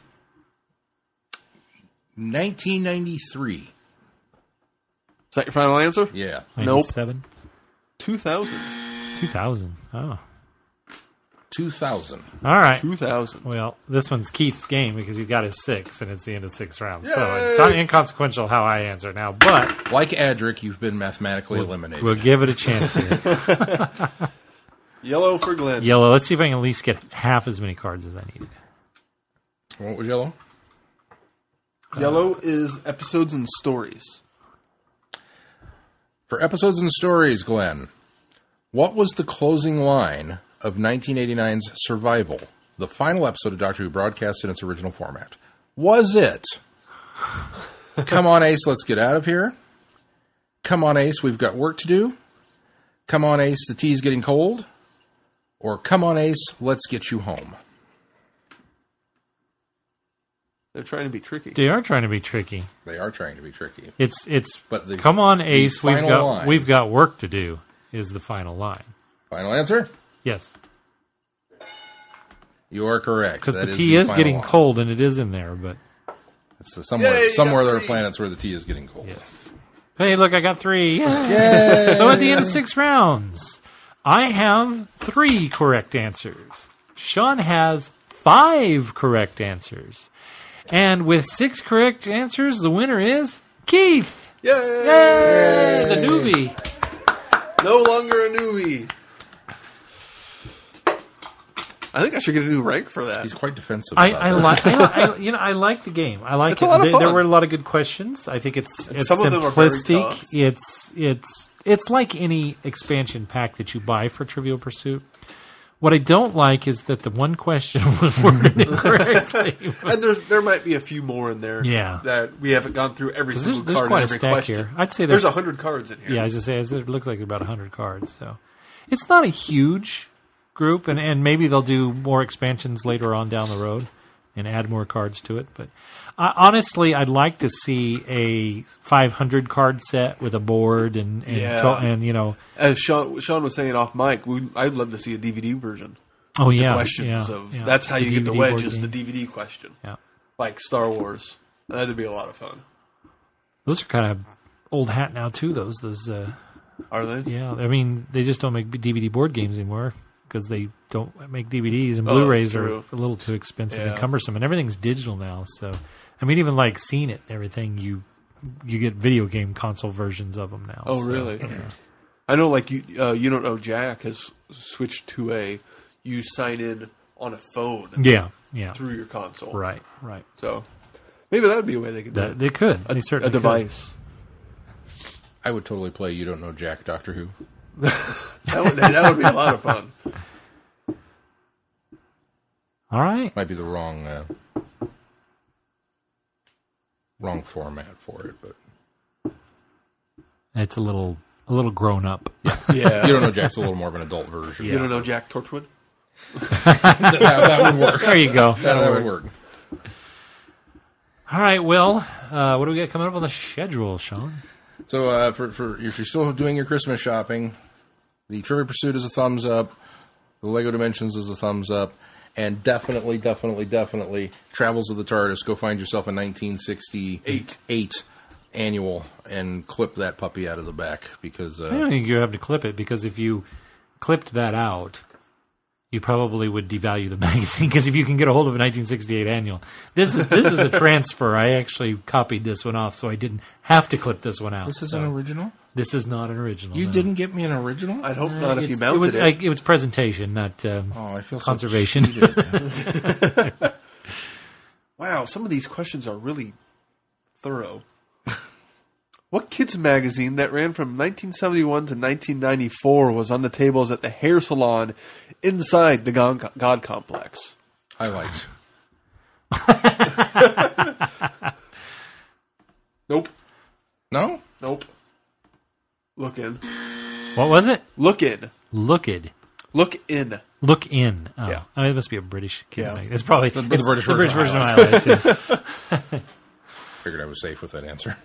nineteen ninety-three. Is that your final answer? Yeah. Nope. Seven. two thousand. Two thousand. Oh. two thousand. All right. two thousand. Well, this one's Keith's game because he's got his six, and it's the end of six rounds. So Yay! it's not inconsequential how I answer now, but Like Adric, you've been mathematically eliminated. we'll give it a chance here. Yellow for Glenn. Yellow. Let's see if I can at least get half as many cards as I needed. What was yellow? Yellow is episodes and stories. For episodes and stories, Glenn, what was the closing line of nineteen eighty-nine's Survival, the final episode of Doctor Who broadcast in its original format? Was it, come on, Ace, let's get out of here? Come on, Ace, we've got work to do? Come on, Ace, the tea's getting cold? Or come on, Ace, let's get you home? They're trying to be tricky. They are trying to be tricky. They are trying to be tricky. It's it's. But the- come on, the Ace. We've final got line. we've got work to do. Is the final line? Final answer? Yes, You are correct. because That the tea the is final getting line. cold, and it is in there. But It's the- somewhere Yay, you somewhere got there are three. planets where the tea is getting cold. yes. Hey, look, I got three. Yay! So at the end of six rounds, I have three correct answers. Shaun has five correct answers. And with six correct answers, the winner is Keith. Yay! Yay! The newbie. No longer a newbie. I think I should get a new rank for that. He's quite defensive. I, about I that. like, I, I, you know, I like the game. I like It's it. a lot of There- There fun. were a lot of good questions. I think it's it's some of them are very simplistic. tough. It's it's it's like any expansion pack that you buy for Trivial Pursuit. What I don't like is that the one question was worded incorrectly. And there's, there might be a few more in there. Yeah. That we haven't gone through every 'Cause single there's- there's card quite and a every stack question. here. I'd say there's there's- a hundred cards in here. Yeah, I was just say it looks like about hundred cards. So it's not a huge group, and, and maybe they'll do more expansions later on down the road and add more cards to it. But uh, honestly, I'd like to see a five hundred card set with a board and and, Yeah. to, and you know, As Sean, Sean was saying off mic, we, I'd love to see a D V D version. oh yeah, questions yeah, of yeah. that's how The you get the D V D wedge board is the game. D V D question, Yeah, like Star Wars. That'd be a lot of fun. those are kind of old hat now too. Those those uh, Are they? yeah, I mean they just don't make D V D board games anymore because they don't make D V Ds, and Oh, Blu-rays that's are true. a little too expensive and Yeah. cumbersome, and everything's digital now. So, I mean, even like seeing it, and everything you you get video game console versions of them now. Oh, so, really? yeah. I know, like you, uh, you don't know. Jack has switched to a you sign in on a phone Yeah, yeah, through your console. right, right. So maybe that would be a way they could do That, it. they could. A, They certainly a device. I would totally play You Don't Know Jack, Doctor Who. That would, that would be a lot of fun. Could. All right. Might be the wrong uh, wrong format for it, but It's a little a little grown up. Yeah. You Don't Know Jack's a little more of an adult version. You don't know Jack Torchwood? that, that would work. There you go. That, that would work. All right, well, uh, what do we got coming up on the schedule, Shaun? So, uh, for, for if you're still doing your Christmas shopping, the Trivia Pursuit is a thumbs up. The Lego Dimensions is a thumbs up. And definitely, definitely, definitely, Travels of the TARDIS. Go find yourself a nineteen sixty-eight eight annual and clip that puppy out of the back. Because uh, I don't think you have to clip it, because if you clipped that out, you probably would devalue the magazine, because if you can get a hold of a nineteen sixty-eight annual, this is this is a transfer. I actually copied this one off, so I didn't have to clip this one out. This is so. an original? This is not an original. You no. didn't get me an original? I'd hope Uh, not if it's- you mounted it. Was, it. I, it was presentation, not um, Oh, I feel conservation. So cheated. Wow, some of these questions are really thorough. What kids magazine that ran from nineteen seventy-one to nineteen ninety-four was on the tables at the hair salon inside the God, God Complex? Highlights. Nope. No? Nope. Look in. What was it? Look in. Looked. Look in. Look in. Oh. Yeah. Oh, it must be a British kid. Yeah. magazine. It's probably The- the it's British the British version version of of highlights. Yeah. Figured I was safe with that answer.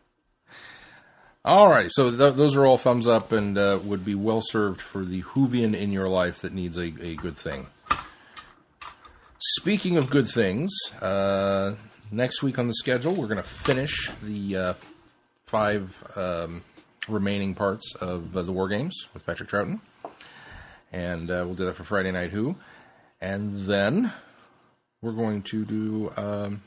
All right, so th- those are all thumbs up and uh, would be well served for the Whovian in your life that needs a, a good thing. Speaking of good things, uh, next week on the schedule, we're going to finish the uh, five um, remaining parts of uh, the War Games with Patrick Troughton. And uh, we'll do that for Friday Night Who. And then we're going to do um,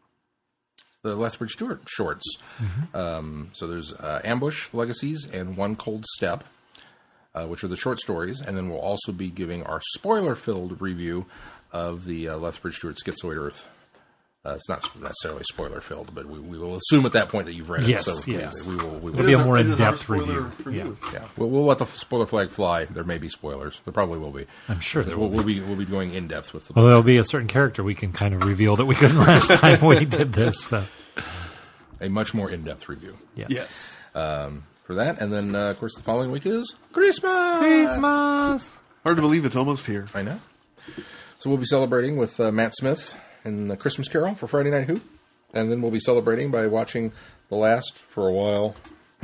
the Lethbridge Stewart shorts. Mm-hmm. Um, so there's uh, Ambush, Legacies, and One Cold Step, uh, which are the short stories. And then we'll also be giving our spoiler-filled review of the uh, Lethbridge Stewart Schizoid Earth. Uh, it's not necessarily spoiler-filled, but we, we will assume at that point that you've read Yes, it. So yes. we will. We will It'll be a It is more it is in-depth our spoiler review. review. yeah, we'll, we'll let the spoiler flag fly. There may be spoilers. There probably will be. I'm sure there we'll, will we'll be. We'll be going in depth with the. Well, there'll be a certain character we can kind of reveal that we couldn't last time we did this. So. A much more in depth review. Yes. Yes. Um, for that, and then uh, of course the following week is Christmas. Christmas. Hard to believe it's almost here. I know. So we'll be celebrating with uh, Matt Smith and the Christmas Carol for Friday Night Who, and then we'll be celebrating by watching the last for a while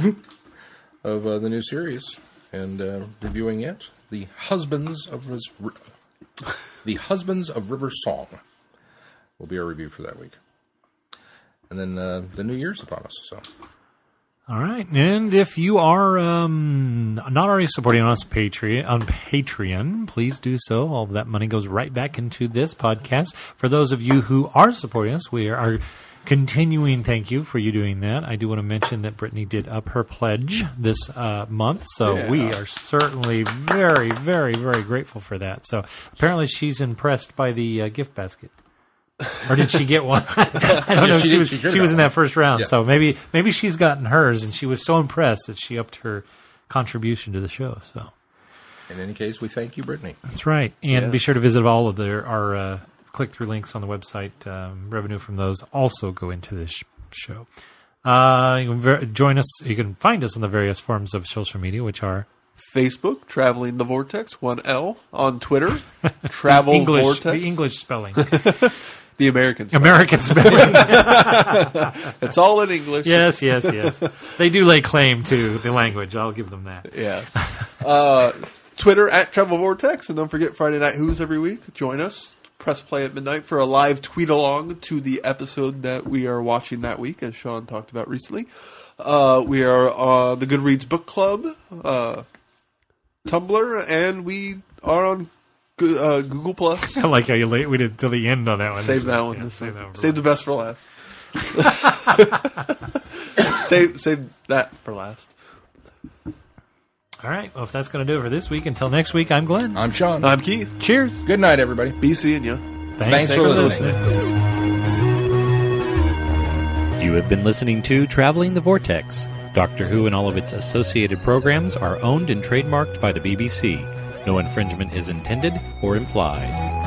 of uh, the new series and uh, reviewing it. The Husbands of Ris- the Husbands of River Song will be our review for that week, and then uh, the New Year's upon us. So. All right, and if you are um, not already supporting us Patreon, on Patreon, please do so. All of that money goes right back into this podcast. For those of you who are supporting us, we are continuing. Thank you for you doing that. I do want to mention that Brittany did up her pledge this uh, month, so Yeah. we are certainly very, very, very grateful for that. So apparently she's impressed by the uh, gift basket. Or did she get one? I don't Yes, know. she She, did. was, She she, should have was in got that first round, Yeah. so maybe maybe she's gotten hers, and she was so impressed that she upped her contribution to the show. So In any case, we thank you, Brittany. that's right, and Yeah. be sure to visit all of their our uh, click-through links on the website. Um, revenue from those also go into this sh- show. Uh, you can ver- join us. You can find us on the various forms of social media, which are Facebook, Traveling the Vortex, one L. On Twitter, Travel English, Vortex. the English spelling, The American spelling. American spelling. It's all in English. Yes, yes, yes. They do lay claim to the language. I'll give them that. Yes. Uh, Twitter at Travel Vortex, and don't forget Friday Night Who's every week. Join us. Press play at midnight for a live tweet along to the episode that we are watching that week, as Shaun talked about recently. Uh, we are uh, the Goodreads Book Club, uh, Tumblr, and we are on Go- uh, Google Plus. I like how you late. We did till the end on that one. Save this that week. one. Yeah, this save week. that one for Save the best for last. save save that for last. All right. Well, if that's going to do it for this week, until next week, I'm Glenn. I'm Shaun. I'm Keith. Cheers. Good night, everybody. Be seeing you. Thanks for listening. You have been listening to Traveling the Vortex. Doctor Who and all of its associated programs are owned and trademarked by the B B C. No infringement is intended or implied.